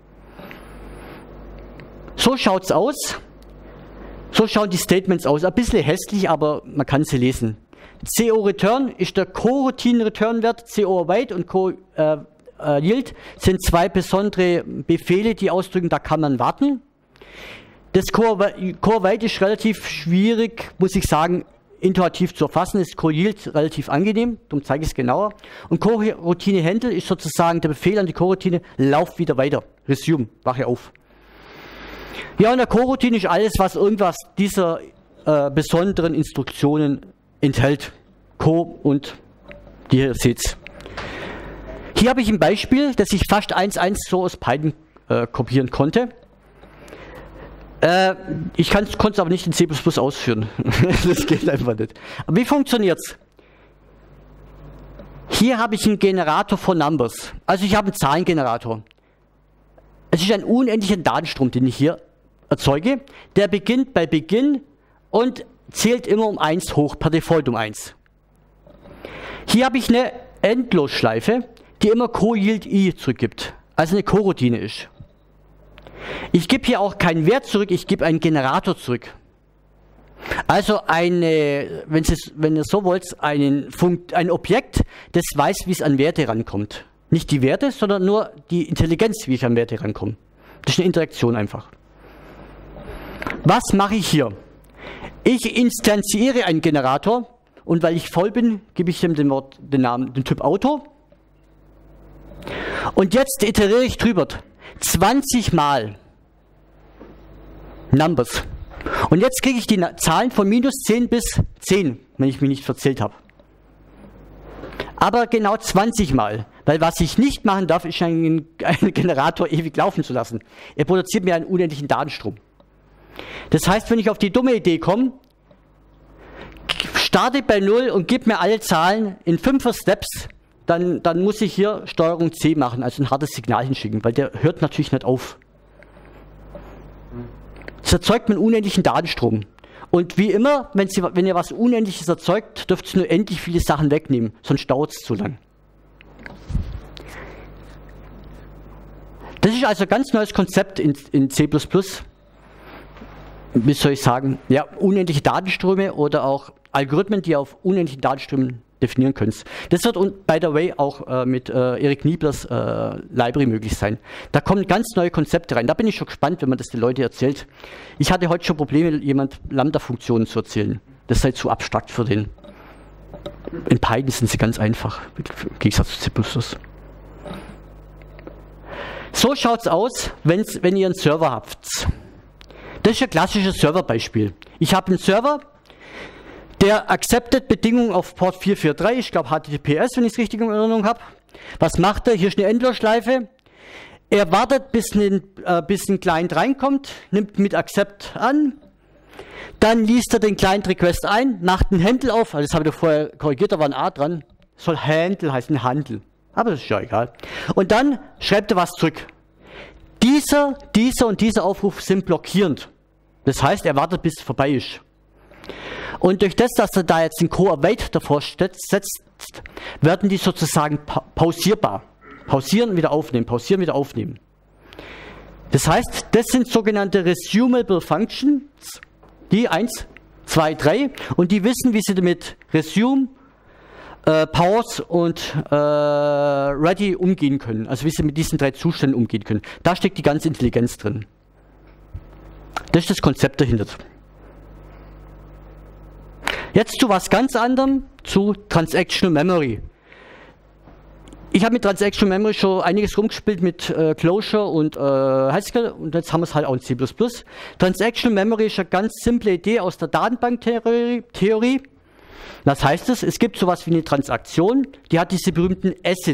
So schaut es aus. So schauen die Statements aus. Ein bisschen hässlich, aber man kann sie lesen. C O Return ist der Co-Routine-Return-Wert. C O Await und Co äh, äh, Yield sind zwei besondere Befehle, die ausdrücken, da kann man warten. Das Co Await ist relativ schwierig, muss ich sagen, intuitiv zu erfassen, ist Co-Yield relativ angenehm, darum zeige ich es genauer. Und Co-Routine-Handle ist sozusagen der Befehl an die Co-Routine, lauf wieder weiter, resume, wache auf. Ja, und der Co-Routine ist alles, was irgendwas dieser äh, besonderen Instruktionen enthält. Co und die hier seht. Hier habe ich ein Beispiel, das ich fast eins zu eins so aus Python äh, kopieren konnte. Äh, ich konnte es aber nicht in C plus plus ausführen. Das geht einfach nicht. Aber wie funktioniert es? Hier habe ich einen Generator von Numbers. Also ich habe einen Zahlengenerator. Es ist ein unendlicher Datenstrom, den ich hier erzeuge. Der beginnt bei Beginn und zählt immer um eins hoch, per Default um eins. Hier habe ich eine Endlosschleife, die immer Co-Yield I zurückgibt. Also eine Co-Routine ist. Ich gebe hier auch keinen Wert zurück, ich gebe einen Generator zurück. Also eine, wenn, es, wenn ihr so wollt, einen Funkt, ein Objekt, das weiß, wie es an Werte rankommt. Nicht die Werte, sondern nur die Intelligenz, wie ich an Werte rankomme. Das ist eine Interaktion einfach. Was mache ich hier? Ich instanziere einen Generator und weil ich voll bin, gebe ich dem den, Wort, den Namen, den Typ Auto. Und jetzt iteriere ich drüber. zwanzig Mal Numbers. Und jetzt kriege ich die Zahlen von minus zehn bis zehn, wenn ich mich nicht verzählt habe. Aber genau zwanzig Mal. Weil was ich nicht machen darf, ist einen, einen Generator ewig laufen zu lassen. Er produziert mir einen unendlichen Datenstrom. Das heißt, wenn ich auf die dumme Idee komme, starte bei null und gib mir alle Zahlen in fünfer Steps, Dann, dann muss ich hier Steuerung C machen, also ein hartes Signal hinschicken, weil der hört natürlich nicht auf. Das erzeugt mir einen unendlichen Datenstrom. Und wie immer, wenn, Sie, wenn ihr was Unendliches erzeugt, dürft ihr nur endlich viele Sachen wegnehmen, sonst dauert es zu lang. Das ist also ein ganz neues Konzept in, in C plus plus. Wie soll ich sagen? Ja, unendliche Datenströme oder auch Algorithmen, die auf unendlichen Datenströmen definieren können. Das wird, und by the way, auch äh, mit äh, Erik Nieblers äh, Library möglich sein. Da kommen ganz neue Konzepte rein. Da bin ich schon gespannt, wenn man das den Leuten erzählt. Ich hatte heute schon Probleme, jemand Lambda-Funktionen zu erzählen. Das sei zu abstrakt für den. In Python sind sie ganz einfach, im Gegensatz zu C plus plus. So schaut es aus, wenn's, wenn ihr einen Server habt. Das ist ein klassisches Serverbeispiel. Ich habe einen Server, der accepted Bedingungen auf Port vier vier drei, ich glaube H T T P S, wenn ich es richtig in Erinnerung habe. Was macht er? Hier ist eine Endlosschleife. Er wartet, bis ein, äh, bis ein Client reinkommt, nimmt mit Accept an, dann liest er den Client-Request ein, macht einen Handle auf, also das habe ich doch vorher korrigiert, da war ein A dran, soll Handle heißen, Handle, aber das ist ja egal. Und dann schreibt er was zurück. Dieser, dieser und dieser Aufruf sind blockierend. Das heißt, er wartet, bis es vorbei ist. Und durch das, dass er da jetzt den Co-Await davor setzt, werden die sozusagen pa pausierbar. Pausieren, wieder aufnehmen, pausieren, wieder aufnehmen. Das heißt, das sind sogenannte Resumable Functions, die eins, zwei, drei, und die wissen, wie sie damit Resume, äh, Pause und äh, Ready umgehen können. Also wie sie mit diesen drei Zuständen umgehen können. Da steckt die ganze Intelligenz drin. Das ist das Konzept dahinter. Jetzt zu was ganz anderem, zu Transactional Memory. Ich habe mit Transactional Memory schon einiges rumgespielt mit äh, Clojure und äh, Haskell und jetzt haben wir es halt auch in C plus plus. Transactional Memory ist eine ganz simple Idee aus der Datenbanktheorie. Theorie. Was heißt es? Es gibt sowas wie eine Transaktion, die hat diese berühmten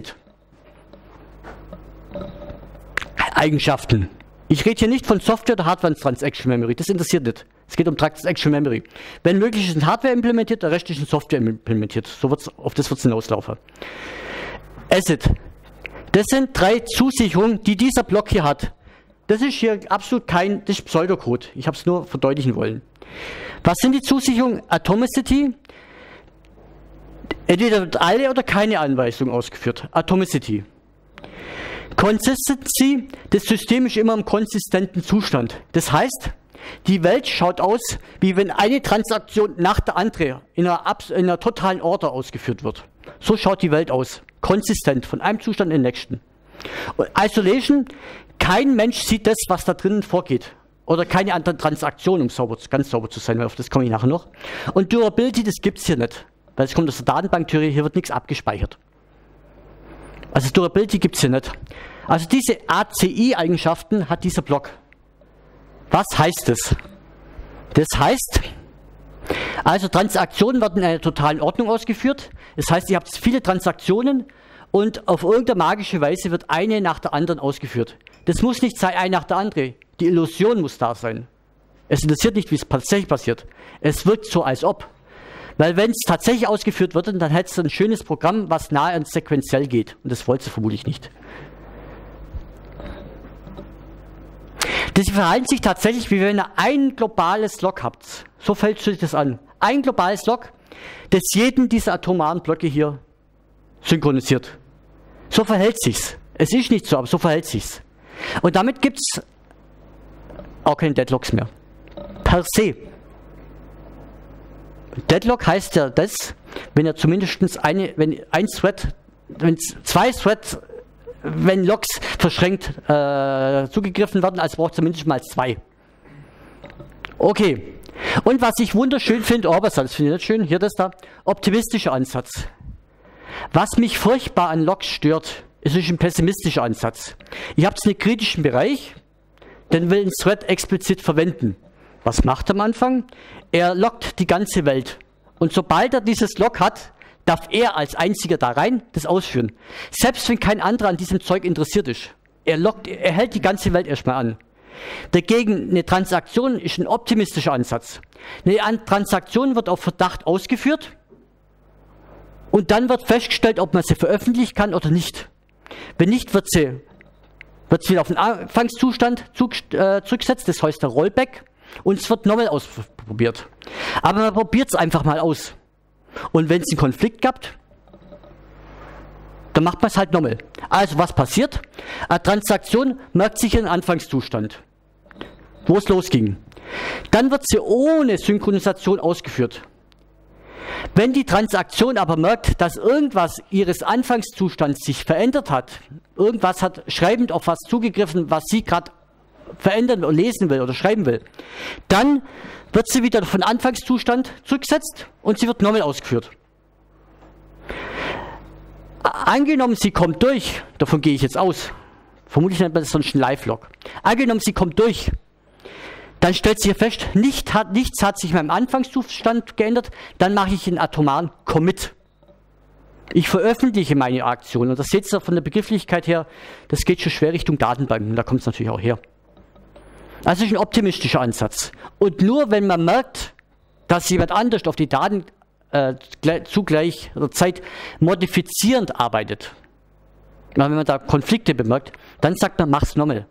ACID-Eigenschaften. Ich rede hier nicht von Software oder Hardware und Transactional Memory, das interessiert nicht. Es geht um Transactional Memory. Wenn möglich ist in Hardware implementiert, der Rest ist in Software implementiert. So wird's, auf das wird es hinauslaufen. ACID. Das sind drei Zusicherungen, die dieser Block hier hat. Das ist hier absolut kein, das ist Pseudocode. Ich habe es nur verdeutlichen wollen. Was sind die Zusicherungen? Atomicity. Entweder wird alle oder keine Anweisung ausgeführt. Atomicity. Consistency. Das System ist immer im konsistenten Zustand. Das heißt, die Welt schaut aus, wie wenn eine Transaktion nach der anderen in einer, in einer totalen Order ausgeführt wird. So schaut die Welt aus. Konsistent, von einem Zustand in den nächsten. Und Isolation, kein Mensch sieht das, was da drinnen vorgeht. Oder keine andere Transaktion, um sauber, ganz sauber zu sein, weil auf das komme ich nachher noch. Und Durability, das gibt es hier nicht. Weil es kommt aus der Datenbanktheorie, hier wird nichts abgespeichert. Also Durability gibt es hier nicht. Also diese A C I-Eigenschaften hat dieser Block. Was heißt das? Das heißt, also Transaktionen werden in einer totalen Ordnung ausgeführt. Das heißt, ihr habt viele Transaktionen und auf irgendeine magische Weise wird eine nach der anderen ausgeführt. Das muss nicht sein, eine nach der anderen. Die Illusion muss da sein. Es interessiert nicht, wie es tatsächlich passiert. Es wirkt so, als ob. Weil wenn es tatsächlich ausgeführt wird, dann hättest du ein schönes Programm, was nahe an sequenziell geht. Und das wolltest du vermutlich nicht. Das verhalten sich tatsächlich, wie wenn ihr ein globales Log habt. So fällt sich das an. Ein globales Log, das jeden dieser atomaren Blöcke hier synchronisiert. So verhält sich's. Es ist nicht so, aber so verhält sich's. Und damit gibt es auch keine Deadlocks mehr. Per se. Deadlock heißt ja das, wenn er zumindest eine, wenn ein Thread, wenn zwei Threads, wenn Logs verschränkt äh, zugegriffen werden, also braucht es zumindest mal zwei. Okay. Und was ich wunderschön finde, oh, was das finde ich nicht schön, hier das da, optimistischer Ansatz. Was mich furchtbar an Logs stört, ist ein pessimistischer Ansatz. Ihr habt einen kritischen Bereich, den will ein Thread explizit verwenden. Was macht er am Anfang? Er loggt die ganze Welt. Und sobald er dieses Log hat, darf er als einziger da rein das ausführen. Selbst wenn kein anderer an diesem Zeug interessiert ist. Er, loggt, er hält die ganze Welt erstmal an. Dagegen eine Transaktion ist ein optimistischer Ansatz. Eine Transaktion wird auf Verdacht ausgeführt und dann wird festgestellt, ob man sie veröffentlichen kann oder nicht. Wenn nicht, wird sie, wird sie wieder auf den Anfangszustand zurückgesetzt, das heißt der Rollback. und es wird nochmal ausprobiert. Aber man probiert es einfach mal aus. Und wenn es einen Konflikt gibt, dann macht man es halt nochmal. Also was passiert? Eine Transaktion merkt sich ihren Anfangszustand, wo es losging. Dann wird sie ohne Synchronisation ausgeführt. Wenn die Transaktion aber merkt, dass irgendwas ihres Anfangszustands sich verändert hat, irgendwas hat schreibend auf was zugegriffen, was sie gerade verändern oder lesen will oder schreiben will, dann wird sie wieder von Anfangszustand zurückgesetzt und sie wird nochmal ausgeführt. Angenommen, sie kommt durch, davon gehe ich jetzt aus, vermutlich nennt man das sonst ein Live-Log. Angenommen, sie kommt durch, dann stellt sie hier fest, nicht hat, nichts hat sich in meinem Anfangszustand geändert, dann mache ich einen atomaren Commit. Ich veröffentliche meine Aktion und das seht ihr von der Begrifflichkeit her, das geht schon schwer Richtung Datenbanken, da kommt es natürlich auch her. Also ist ein optimistischer Ansatz. Und nur wenn man merkt, dass jemand anders auf die Daten äh, zugleich oder Zeit modifizierend arbeitet, wenn man da Konflikte bemerkt, dann sagt man, mach's nochmal.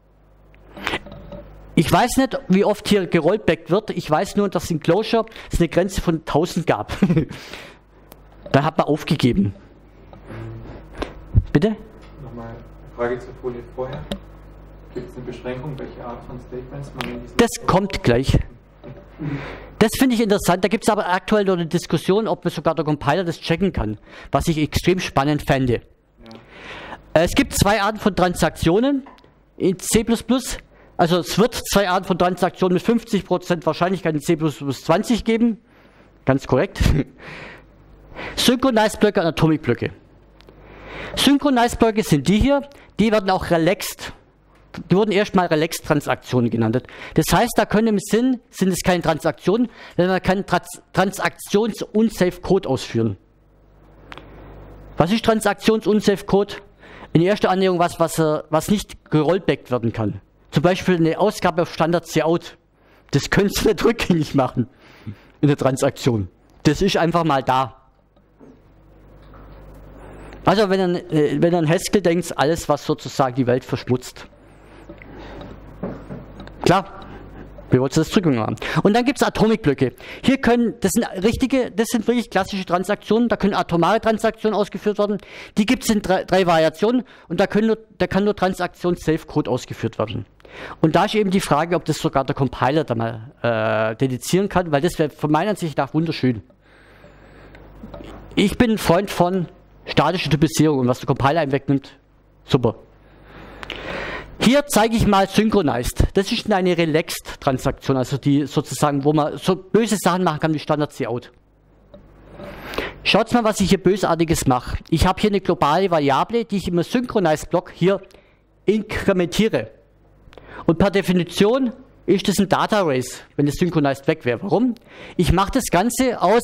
Ich weiß nicht, wie oft hier gerollbackt wird. Ich weiß nur, dass in Closure es eine Grenze von tausend gab. Da hat man aufgegeben. Bitte? Nochmal eine Frage zur Folie vorher. Gibt es eine Beschränkung, welche Art von Statements man in diesem Das kommt gleich. Das finde ich interessant. Da gibt es aber aktuell noch eine Diskussion, ob man sogar der Compiler das checken kann, was ich extrem spannend fände. Ja. Es gibt zwei Arten von Transaktionen in C plus plus. Also es wird zwei Arten von Transaktionen mit fünfzig Prozent Wahrscheinlichkeit in C plus plus zwanzig geben. Ganz korrekt. Synchronized-Blöcke und Atomic-Blöcke. Synchronized-Blöcke sind die hier, die werden auch relaxed. Die wurden erstmal Relaxed-Transaktionen genannt. Das heißt, da können im Sinn, sind es keine Transaktionen, wenn man kann Trans- Transaktions-Unsafe-Code ausführen. Was ist Transaktions-Unsafe-Code? In erster Annäherung was, was, was nicht gerollbackt werden kann. Zum Beispiel eine Ausgabe auf Standard-Cout. Das könntest du nicht rückgängig machen in der Transaktion. Das ist einfach mal da. Also wenn ein, wenn ein Haskell denkt, alles was sozusagen die Welt verschmutzt. Klar, wir wollten das zurückgängig haben. Und dann gibt es Atomic-Blöcke. Hier können, das sind richtige, das sind wirklich klassische Transaktionen, da können atomare Transaktionen ausgeführt werden. Die gibt es in drei, drei Variationen und da, können nur, da kann nur Transaktions-Safe-Code ausgeführt werden. Und da ist eben die Frage, ob das sogar der Compiler da mal äh, dedizieren kann, weil das wäre von meiner Ansicht nach wunderschön. Ich bin ein Freund von statischer Typisierung und was der Compiler einem wegnimmt, super. Hier zeige ich mal Synchronized. Das ist eine Relaxed-Transaktion, also die sozusagen, wo man so böse Sachen machen kann wie Standard-Cout. Schaut mal, was ich hier Bösartiges mache. Ich habe hier eine globale Variable, die ich im Synchronized-Block hier inkrementiere. Und per Definition ist das ein Data Race, wenn das Synchronized weg wäre. Warum? Ich mache das Ganze aus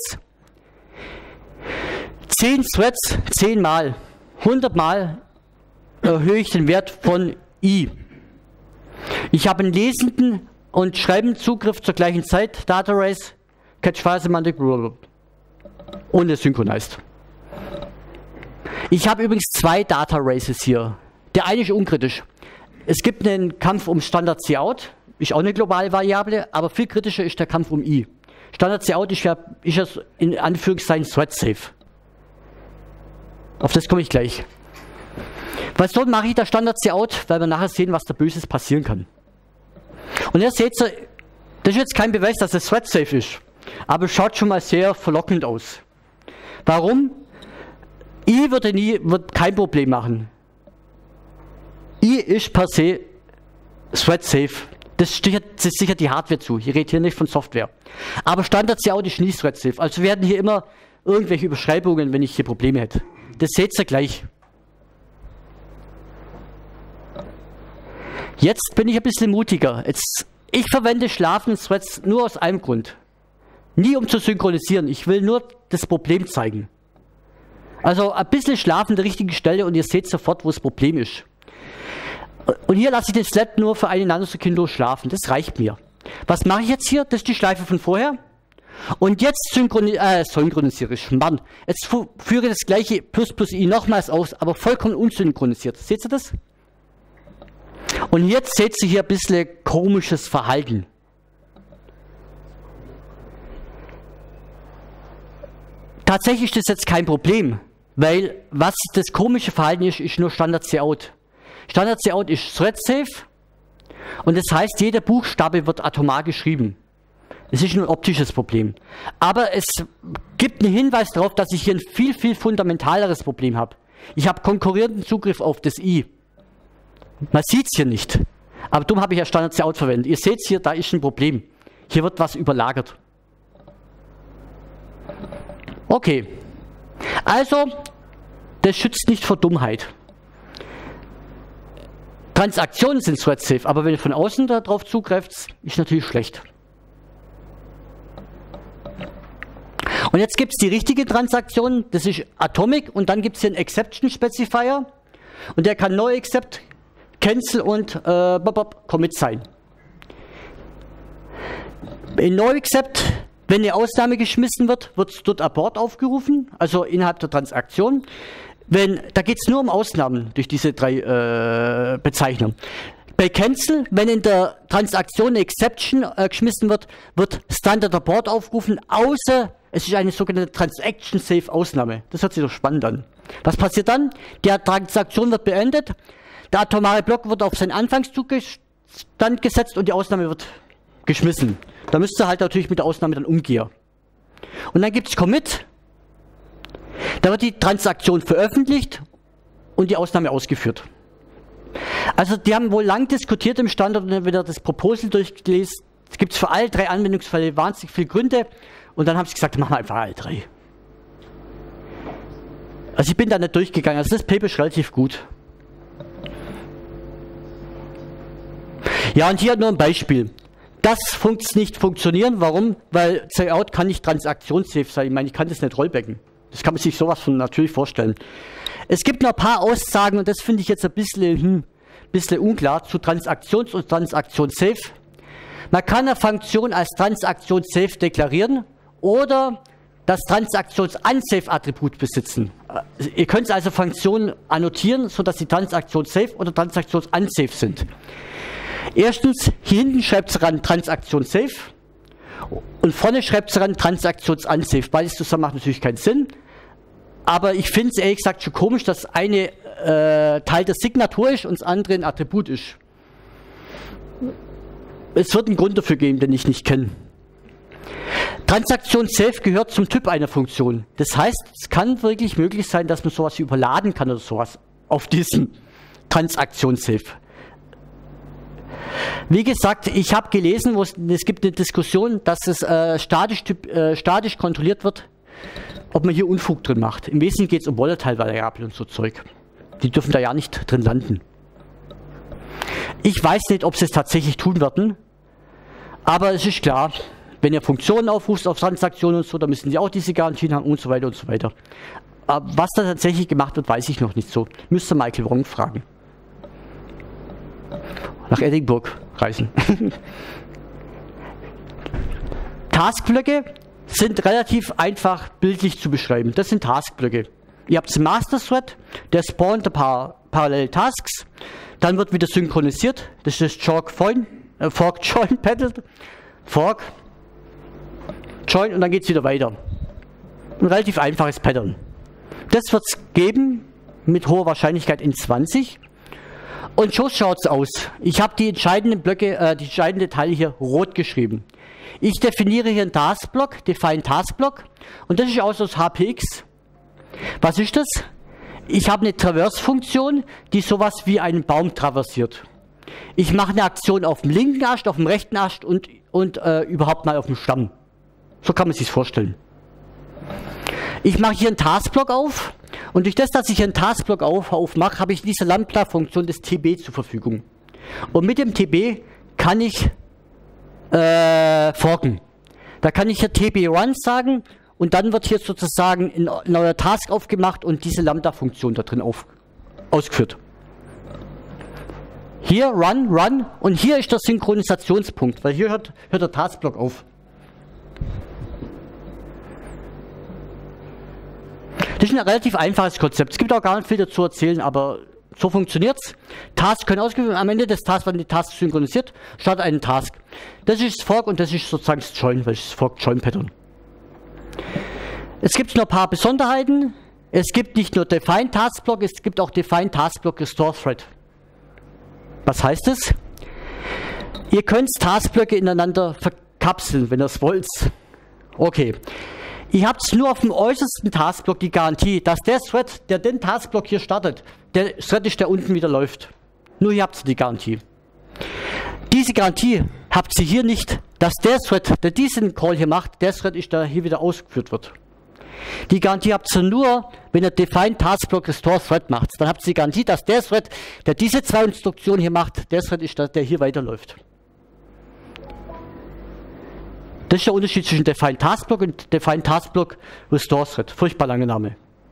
zehn Threads, zehn Mal, hundert Mal erhöhe ich den Wert von I. Ich habe einen lesenden und schreibenden Zugriff zur gleichen Zeit, Data Race, Catch File Semantic, ohne Synchronized. Ich habe übrigens zwei Data Races hier. Der eine ist unkritisch. Es gibt einen Kampf um Standard-Cout, ist auch eine globale Variable, aber viel kritischer ist der Kampf um I. Standard-Cout ist ja, ist ja in Anführungszeichen thread-safe. Auf das komme ich gleich. Was dort mache ich da Standard-Cout, weil wir nachher sehen, was da Böses passieren kann. Und ihr seht, das ist jetzt kein Beweis, dass es thread-safe ist, aber es schaut schon mal sehr verlockend aus. Warum? I würde nie, wird kein Problem machen. I ist per se thread-safe. Das sichert, das sichert die Hardware zu. Ich rede hier nicht von Software. Aber Standard-Cout ist nie thread-safe. Also werden hier immer irgendwelche Überschreibungen, wenn ich hier Probleme hätte. Das seht ihr gleich. Jetzt bin ich ein bisschen mutiger. Jetzt, ich verwende schlafende Threads nur aus einem Grund. Nie um zu synchronisieren. Ich will nur das Problem zeigen. Also ein bisschen schlafen an der richtigen Stelle und ihr seht sofort, wo das Problem ist. Und hier lasse ich den Slab nur für eine Nanosekunde schlafen. Das reicht mir. Was mache ich jetzt hier? Das ist die Schleife von vorher. Und jetzt synchroni äh, synchronisiere ich. Mann, jetzt fu führe das gleiche plus plus i nochmals aus, aber vollkommen unsynchronisiert. Seht ihr das? Und jetzt seht ihr hier ein bisschen komisches Verhalten. Tatsächlich ist das jetzt kein Problem, weil was das komische Verhalten ist, ist nur Standard-Cout. Standard-Cout ist thread-safe und das heißt, jeder Buchstabe wird atomar geschrieben. Es ist nur ein optisches Problem. Aber es gibt einen Hinweis darauf, dass ich hier ein viel, viel fundamentaleres Problem habe. Ich habe konkurrierenden Zugriff auf das I. Man sieht es hier nicht. Aber darum habe ich ja Standard-Cout verwendet. Ihr seht es hier, da ist ein Problem. Hier wird was überlagert. Okay. Also, das schützt nicht vor Dummheit. Transaktionen sind thread-safe, aber wenn ihr von außen darauf zugreift, ist natürlich schlecht. Und jetzt gibt es die richtige Transaktion, das ist Atomic, und dann gibt es hier einen Exception Specifier und der kann No Accept, Cancel und äh, Commit sein. In No Accept, wenn eine Ausnahme geschmissen wird, wird dort Abort aufgerufen, also innerhalb der Transaktion. Wenn, da geht es nur um Ausnahmen durch diese drei äh, Bezeichnungen. Bei Cancel, wenn in der Transaktion eine Exception äh, geschmissen wird, wird Standard Abort aufgerufen, außer es ist eine sogenannte Transaction-Safe-Ausnahme. Das hört sich doch spannend an. Was passiert dann? Die Transaktion wird beendet, der atomare Block wird auf seinen Anfangszustand gesetzt und die Ausnahme wird geschmissen. Da müsst ihr halt natürlich mit der Ausnahme dann umgehen. Und dann gibt es Commit, da wird die Transaktion veröffentlicht und die Ausnahme ausgeführt. Also die haben wohl lang diskutiert im Standard und dann wieder das Proposal durchgelesen. Es gibt für alle drei Anwendungsfälle wahnsinnig viele Gründe und dann haben sie gesagt, machen wir einfach alle drei. Also ich bin da nicht durchgegangen, also das Paper ist relativ gut. Ja, und hier nur ein Beispiel. Das funkt nicht funktionieren. Warum? Weil Cout kann nicht transaktionssafe sein. Ich meine, ich kann das nicht rollbacken. Das kann man sich sowas von natürlich vorstellen. Es gibt noch ein paar Aussagen und das finde ich jetzt ein bisschen, hm, bisschen unklar zu Transaktions- und Transaktionssafe. Man kann eine Funktion als Transaktionssafe deklarieren oder das Transaktions-Unsafe-Attribut besitzen. Ihr könnt also Funktionen annotieren, sodass die Transaktions-Safe oder Transaktions-Unsafe sind. Erstens, hier hinten schreibt es ran Transaktions-Safe und vorne schreibt es ran Transaktions-Unsafe. Beides zusammen macht natürlich keinen Sinn. Aber ich finde es ehrlich gesagt schon komisch, dass eine äh, Teil der Signatur ist und das andere ein Attribut ist. Es wird einen Grund dafür geben, den ich nicht kenne. Transaktions-Safe gehört zum Typ einer Funktion. Das heißt, es kann wirklich möglich sein, dass man sowas überladen kann oder sowas auf diesen Transaktions-Safe. Wie gesagt, ich habe gelesen, wo es, es gibt eine Diskussion, dass es äh, statisch, typ, äh, statisch kontrolliert wird, ob man hier Unfug drin macht. Im Wesentlichen geht es um Volatile-Variablen und so Zeug. Die dürfen da ja nicht drin landen. Ich weiß nicht, ob sie es tatsächlich tun werden, aber es ist klar, wenn ihr Funktionen aufruft auf Transaktionen und so, dann müssen sie auch diese Garantien haben und so weiter und so weiter. Aber was da tatsächlich gemacht wird, weiß ich noch nicht so. Müsste Michael Wong fragen. Nach Edinburgh reisen. Taskblöcke sind relativ einfach bildlich zu beschreiben. Das sind Taskblöcke. Ihr habt einen Master Thread, der spawnt ein paar parallele Tasks, dann wird wieder synchronisiert. Das ist das Fork Join, äh, Fork Join Pattern. Fork Join und dann geht es wieder weiter. Ein relativ einfaches Pattern. Das wird es geben mit hoher Wahrscheinlichkeit in zwanzig. Und so schaut es aus. Ich habe die entscheidenden Blöcke, äh, die entscheidenden Teile hier rot geschrieben. Ich definiere hier einen Taskblock, define Taskblock, und das ist aus aus H P X. Was ist das? Ich habe eine Traverse-Funktion, die sowas wie einen Baum traversiert. Ich mache eine Aktion auf dem linken Ast, auf dem rechten Ast und, und äh, überhaupt mal auf dem Stamm. So kann man sich vorstellen. Ich mache hier einen Taskblock auf und durch das, dass ich einen Taskblock auf, aufmache, habe ich diese Lambda-Funktion des T B zur Verfügung. Und mit dem T B kann ich äh, forken. Da kann ich hier T B run sagen und dann wird hier sozusagen ein neuer Task aufgemacht und diese Lambda-Funktion da drin auf, ausgeführt. Hier run, run und hier ist der Synchronisationspunkt, weil hier hört, hört der Taskblock auf. Das ist ein relativ einfaches Konzept. Es gibt auch gar nicht viel dazu erzählen, aber so funktioniert es. Tasks können ausgeführt werden. Am Ende des Tasks werden die Tasks synchronisiert, statt einen Task. Das ist das Fork und das ist sozusagen das Join, weil es das Fork Join Pattern. Es gibt noch ein paar Besonderheiten. Es gibt nicht nur Define Task Block, es gibt auch Define Task Block Restore Thread. Was heißt das? Ihr könnt Taskblöcke ineinander verkapseln, wenn ihr es wollt. Okay. Ihr habt nur auf dem äußersten Taskblock die Garantie, dass der Thread, der den Taskblock hier startet, der Thread ist, der unten wieder läuft. Nur hier habt ihr die Garantie. Diese Garantie habt ihr hier nicht, dass der Thread, der diesen Call hier macht, der Thread ist, der hier wieder ausgeführt wird. Die Garantie habt ihr nur, wenn ihr Define Taskblock Restore Thread macht. Dann habt ihr die Garantie, dass der Thread, der diese zwei Instruktionen hier macht, der Thread ist, der, der hier weiterläuft. Das ist der Unterschied zwischen Define Taskblock und Define Taskblock Restore Thread. Furchtbar langer Name.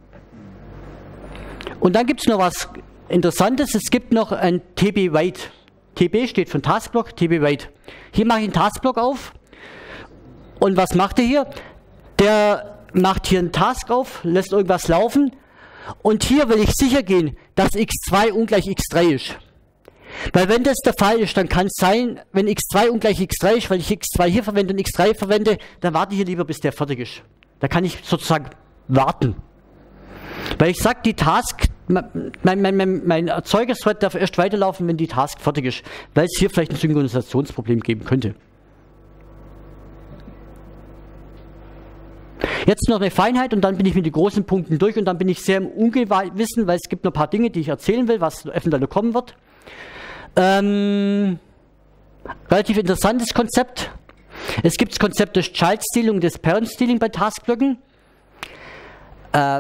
Und dann gibt es noch was Interessantes. Es gibt noch ein T B Wait. T B steht für Taskblock, T B Wait. Hier mache ich einen Taskblock auf. Und was macht er hier? Der macht hier einen Task auf, lässt irgendwas laufen. Und hier will ich sicher gehen, dass x zwei ungleich x drei ist. Weil wenn das der Fall ist, dann kann es sein, wenn x zwei ungleich x drei ist, weil ich x zwei hier verwende und x drei verwende, dann warte ich hier lieber, bis der fertig ist. Da kann ich sozusagen warten. Weil ich sage, die Task, mein, mein, mein, mein Erzeuger-Thread darf erst weiterlaufen, wenn die Task fertig ist, weil es hier vielleicht ein Synchronisationsproblem geben könnte. Jetzt noch eine Feinheit und dann bin ich mit den großen Punkten durch und dann bin ich sehr im Ungewissen, weil es gibt noch ein paar Dinge, die ich erzählen will, was eventuell noch kommen wird. Ähm, relativ interessantes Konzept. Es gibt das Konzept des Child Stealing und des Parent Stealing bei Taskblöcken. Äh,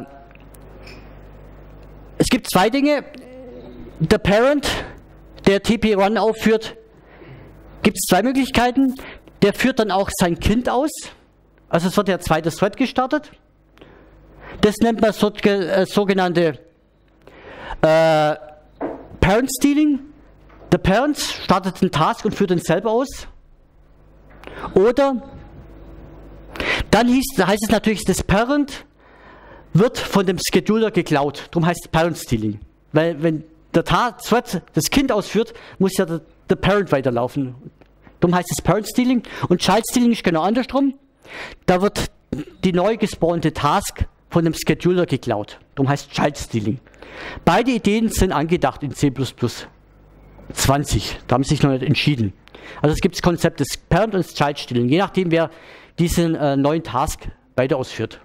es gibt zwei Dinge. Der Parent, der T P Run aufführt, gibt es zwei Möglichkeiten. Der führt dann auch sein Kind aus. Also es wird der zweite Thread gestartet. Das nennt man so, äh, sogenannte äh, Parent Stealing. Der Parent startet einen Task und führt ihn selber aus. Oder dann hieß, heißt es natürlich, das Parent wird von dem Scheduler geklaut. Darum heißt es Parent Stealing. Weil wenn der Thread das Kind ausführt, muss ja der, der Parent weiterlaufen. Darum heißt es Parent Stealing. Und Child Stealing ist genau andersrum. Da wird die neu gespawnte Task von dem Scheduler geklaut. Darum heißt es Child Stealing. Beide Ideen sind angedacht in C plus plus zwanzig. Da haben sie sich noch nicht entschieden. Also es gibt das Konzept des Parent und des Child Stealing, je nachdem wer diesen äh, neuen Task weiter ausführt.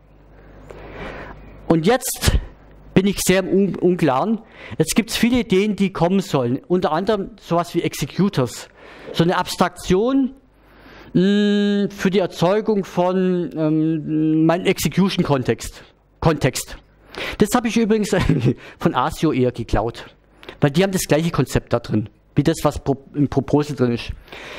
Und jetzt bin ich sehr im Un Unklaren. Jetzt gibt es viele Ideen, die kommen sollen. Unter anderem sowas wie Executors. So eine Abstraktion mh, für die Erzeugung von ähm, meinem Execution-Kontext. Kontext. Das habe ich übrigens von Asio eher geklaut. Weil die haben das gleiche Konzept da drin, wie das, was im Proposal drin ist.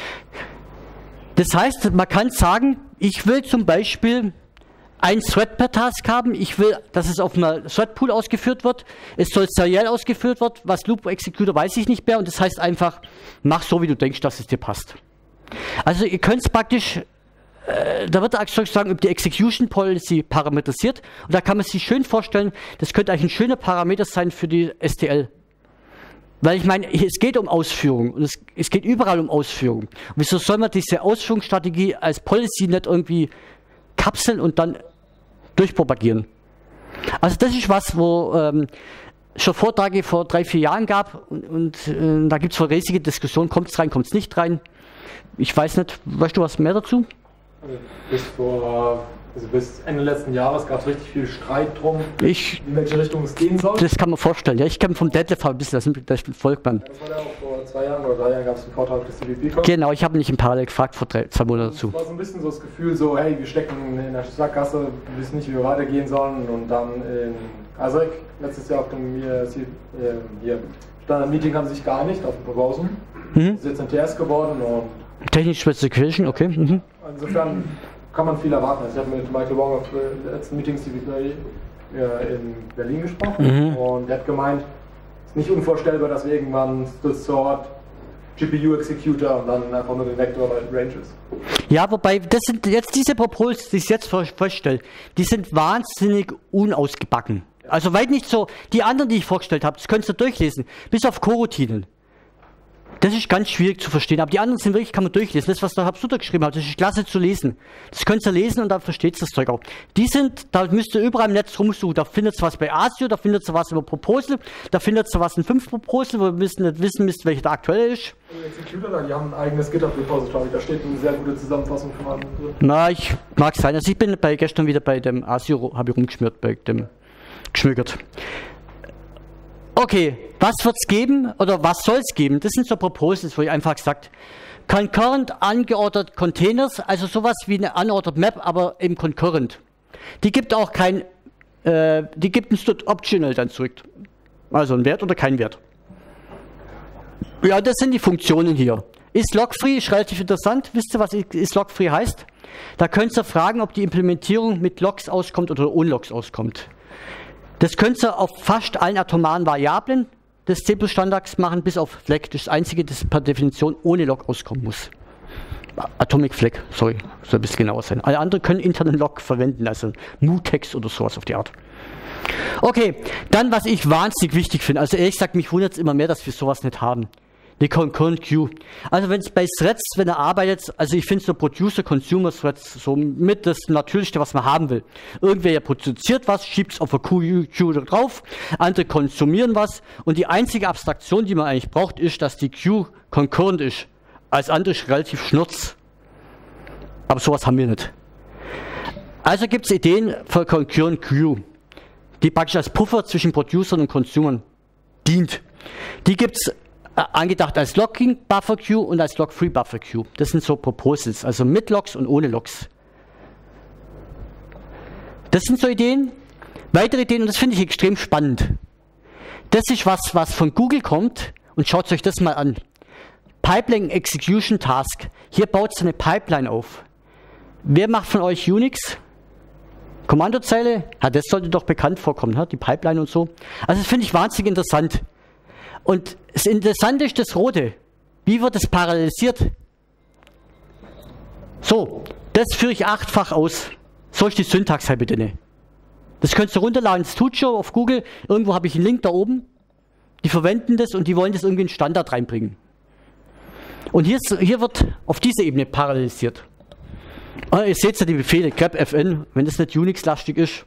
Das heißt, man kann sagen, ich will zum Beispiel ein Thread per Task haben, ich will, dass es auf einer Thread-Pool ausgeführt wird, es soll seriell ausgeführt wird, was Loop Executor weiß ich nicht mehr und das heißt einfach, mach so, wie du denkst, dass es dir passt. Also ihr könnt es praktisch, äh, da wird sozusagen die Execution Policy parametrisiert und da kann man sich schön vorstellen, das könnte eigentlich ein schöner Parameter sein für die S T L. Weil ich meine, es geht um Ausführung und es, es geht überall um Ausführung. Und wieso soll man diese Ausführungsstrategie als Policy nicht irgendwie kapseln und dann durchpropagieren? Also das ist was, wo ähm, schon Vorträge vor drei, vier Jahren gab und, und äh, da gibt es wohl riesige Diskussionen, kommt es rein, kommt es nicht rein. Ich weiß nicht, weißt du was mehr dazu? Bis vor... Also bis Ende letzten Jahres gab es richtig viel Streit drum, ich, in welche Richtung es gehen soll. Das kann man vorstellen. Ja, ich kenne vom Detlef ein bisschen, das folgt man. Das war ja auch vor zwei Jahren oder drei Jahren gab es einen Vortrag des C V P-Codes. Genau, ich habe mich im Parallel gefragt vor drei, zwei Monaten dazu. Es war so ein bisschen so das Gefühl, so hey, wir stecken in der Sackgasse, wir wissen nicht, wie wir weitergehen sollen. Und dann in ASIC, letztes Jahr auf dem äh, hier, Standard-Meeting haben sie sich geeinigt auf dem Proposal. Mhm. Das ist jetzt ein T S geworden und... Technische Specification, okay. Mhm. Insofern kann man viel erwarten. Ich habe mit Michael Wong auf den letzten Meetings in Berlin gesprochen mhm. und er hat gemeint, es ist nicht unvorstellbar, dass wir irgendwann das Sort G P U-Executor und dann einfach nur den Vektor bei Range ist. Ja, wobei, das sind jetzt diese Proposals, die ich jetzt vorstelle, die sind wahnsinnig unausgebacken. Ja. Also weit nicht so, die anderen, die ich vorgestellt habe, das könntest du durchlesen, bis auf Coroutinen. Das ist ganz schwierig zu verstehen, aber die anderen sind wirklich, kann man durchlesen. Das, was der Herr Sutter geschrieben hat, das ist klasse zu lesen. Das könnt ihr lesen und dann versteht ihr das Zeug auch. Die sind, da müsst ihr überall im Netz rumsuchen. Da findet ihr was bei ASIO, da findet ihr was über Proposal, da findet ihr was in fünf Proposal, wo ihr nicht wissen müsst, welcher der aktuelle ist. Executor, die haben ein eigenes GitHub-Repository, da steht eine sehr gute Zusammenfassung von allem drin. Na, ich mag sein. Also ich bin bei, gestern wieder bei dem ASIO, habe ich rumgeschmiert, bei dem geschmökert. Okay, was wird es geben oder was soll es geben? Das sind so Proposals, wo ich einfach gesagt, Concurrent Ungeordert Containers, also sowas wie eine Unordered Map, aber eben Concurrent. Die gibt auch kein, äh, die gibt ein Stud Optional dann zurück. Also ein Wert oder kein Wert. Ja, das sind die Funktionen hier. Ist Log-Free, ist relativ interessant. Wisst ihr, was ist Log-Free heißt? Da könnt ihr fragen, ob die Implementierung mit Logs auskommt oder ohne Logs auskommt. Das könnt ihr auf fast allen atomaren Variablen des C plus Standards machen, bis auf Flag. Das ist das einzige, das per Definition ohne Log auskommen muss. Atomic Flag, sorry, soll ein bisschen genauer sein. Alle anderen können internen Log verwenden, also Mutex oder sowas auf die Art. Okay, dann was ich wahnsinnig wichtig finde, also ehrlich gesagt, mich wundert es immer mehr, dass wir sowas nicht haben. Die Concurrent Queue. Also wenn es bei Threads, wenn er arbeitet, also ich finde so Producer-Consumer-Threads so mit das Natürlichste, was man haben will. Irgendwer produziert was, schiebt es auf eine Queue drauf, andere konsumieren was und die einzige Abstraktion, die man eigentlich braucht, ist, dass die Queue concurrent ist. Alles andere ist relativ schnurz. Aber sowas haben wir nicht. Also gibt es Ideen für Concurrent Queue, die praktisch als Puffer zwischen Producern und Consumern dient. Die gibt es angedacht als Logging Buffer Queue und als Log-Free Buffer Queue. Das sind so Proposals, also mit Logs und ohne Logs. Das sind so Ideen. Weitere Ideen, und das finde ich extrem spannend. Das ist was, was von Google kommt, und schaut euch das mal an. Pipeline Execution Task. Hier baut es eine Pipeline auf. Wer macht von euch Unix? Kommandozeile? Ja, das sollte doch bekannt vorkommen, die Pipeline und so. Also das finde ich wahnsinnig interessant. Und das Interessante ist das Rote. Wie wird es parallelisiert? So, das führe ich achtfach aus. So ist die Syntax halt bitte. Das könnt ihr runterladen, das tut schon auf Google. Irgendwo habe ich einen Link da oben. Die verwenden das und die wollen das irgendwie in den Standard reinbringen. Und hier, ist, hier wird auf dieser Ebene parallelisiert. Ah, ihr seht ja die Befehle, grep fn, wenn das nicht Unix-lastig ist.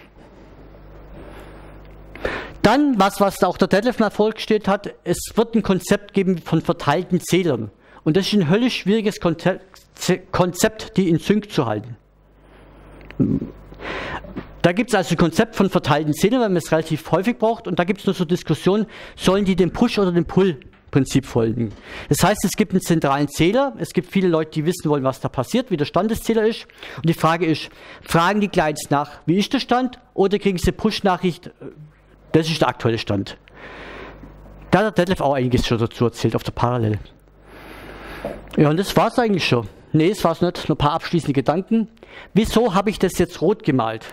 Dann, was, was auch der Detlef mal vorgestellt hat, es wird ein Konzept geben von verteilten Zählern. Und das ist ein höllisch schwieriges Konzept, die in Sync zu halten. Da gibt es also ein Konzept von verteilten Zählern, weil man es relativ häufig braucht. Und da gibt es nur so Diskussionen, sollen die dem Push- oder dem Pull-Prinzip folgen. Das heißt, es gibt einen zentralen Zähler. Es gibt viele Leute, die wissen wollen, was da passiert, wie der Stand des Zählers ist. Und die Frage ist, fragen die Clients nach, wie ist der Stand? Oder kriegen sie Push-Nachricht? Das ist der aktuelle Stand. Da hat der Detlef auch einiges schon dazu erzählt, auf der Parallel. Ja, und das war es eigentlich schon. Nee, das war es nicht. Nur ein paar abschließende Gedanken. Wieso habe ich das jetzt rot gemalt?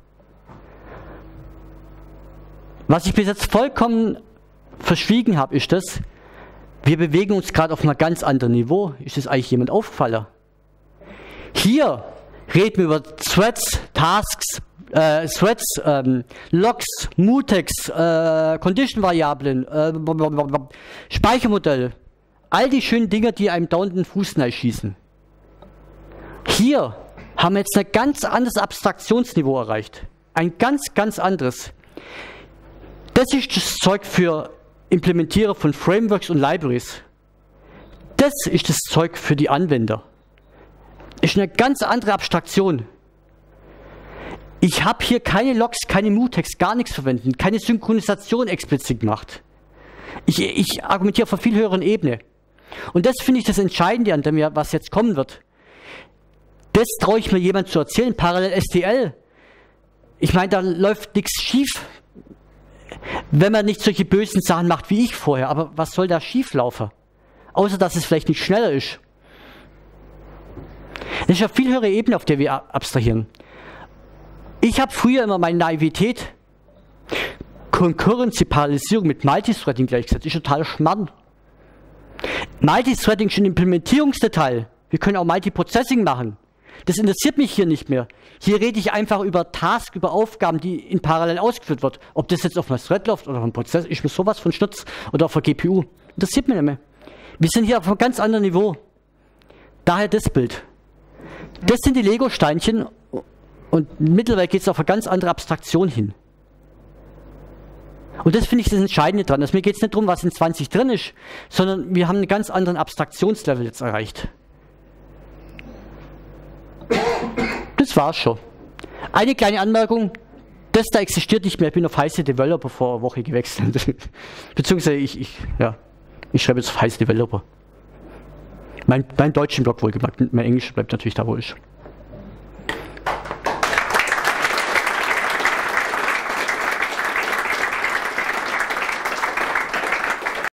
Was ich bis jetzt vollkommen verschwiegen habe, ist das, wir bewegen uns gerade auf einem ganz anderen Niveau. Ist das eigentlich jemand aufgefallen? Hier reden wir über Threads, Tasks, Äh, Threads, ähm, Logs, Mutex, äh, Condition-Variablen, äh, Speichermodell. All die schönen Dinger, die einem dauernd den Fuß schießen. Hier haben wir jetzt ein ganz anderes Abstraktionsniveau erreicht. Ein ganz, ganz anderes. Das ist das Zeug für Implementierer von Frameworks und Libraries. Das ist das Zeug für die Anwender. Ist eine ganz andere Abstraktion. Ich habe hier keine Logs, keine Mutex, gar nichts verwenden, keine Synchronisation explizit gemacht. Ich, ich argumentiere auf einer viel höheren Ebene. Und das finde ich das Entscheidende an dem, was jetzt kommen wird. Das traue ich mir jemand zu erzählen, parallel S T L. Ich meine, da läuft nichts schief, wenn man nicht solche bösen Sachen macht wie ich vorher. Aber was soll da schief laufen? Außer, dass es vielleicht nicht schneller ist. Das ist eine viel höhere Ebene, auf der wir abstrahieren. Ich habe früher immer meine Naivität, Concurrency, Parallelisierung mit Multithreading gleichgesetzt. Ist total Schmarrn. Multithreading ist ein Implementierungsdetail. Wir können auch Multiprocessing machen. Das interessiert mich hier nicht mehr. Hier rede ich einfach über Tasks, über Aufgaben, die in parallel ausgeführt wird. Ob das jetzt auf einem Thread läuft oder auf einem Prozess, ist mir sowas von Schnutz oder auf der G P U. Interessiert mich nicht mehr. Wir sind hier auf einem ganz anderen Niveau. Daher das Bild. Das sind die Lego-Steinchen und mittlerweile geht es auf eine ganz andere Abstraktion hin. Und das finde ich das Entscheidende dran. Also mir geht es nicht darum, was in zwanzig drin ist, sondern wir haben einen ganz anderen Abstraktionslevel jetzt erreicht. Das war's schon. Eine kleine Anmerkung, das da existiert nicht mehr. Ich bin auf heiße Developer vor einer Woche gewechselt. Beziehungsweise ich, ich, ja, ich schreibe jetzt auf heiße Developer. Mein, mein deutschen Blog wohlgemerkt, mein Englisch bleibt natürlich da, wo ich.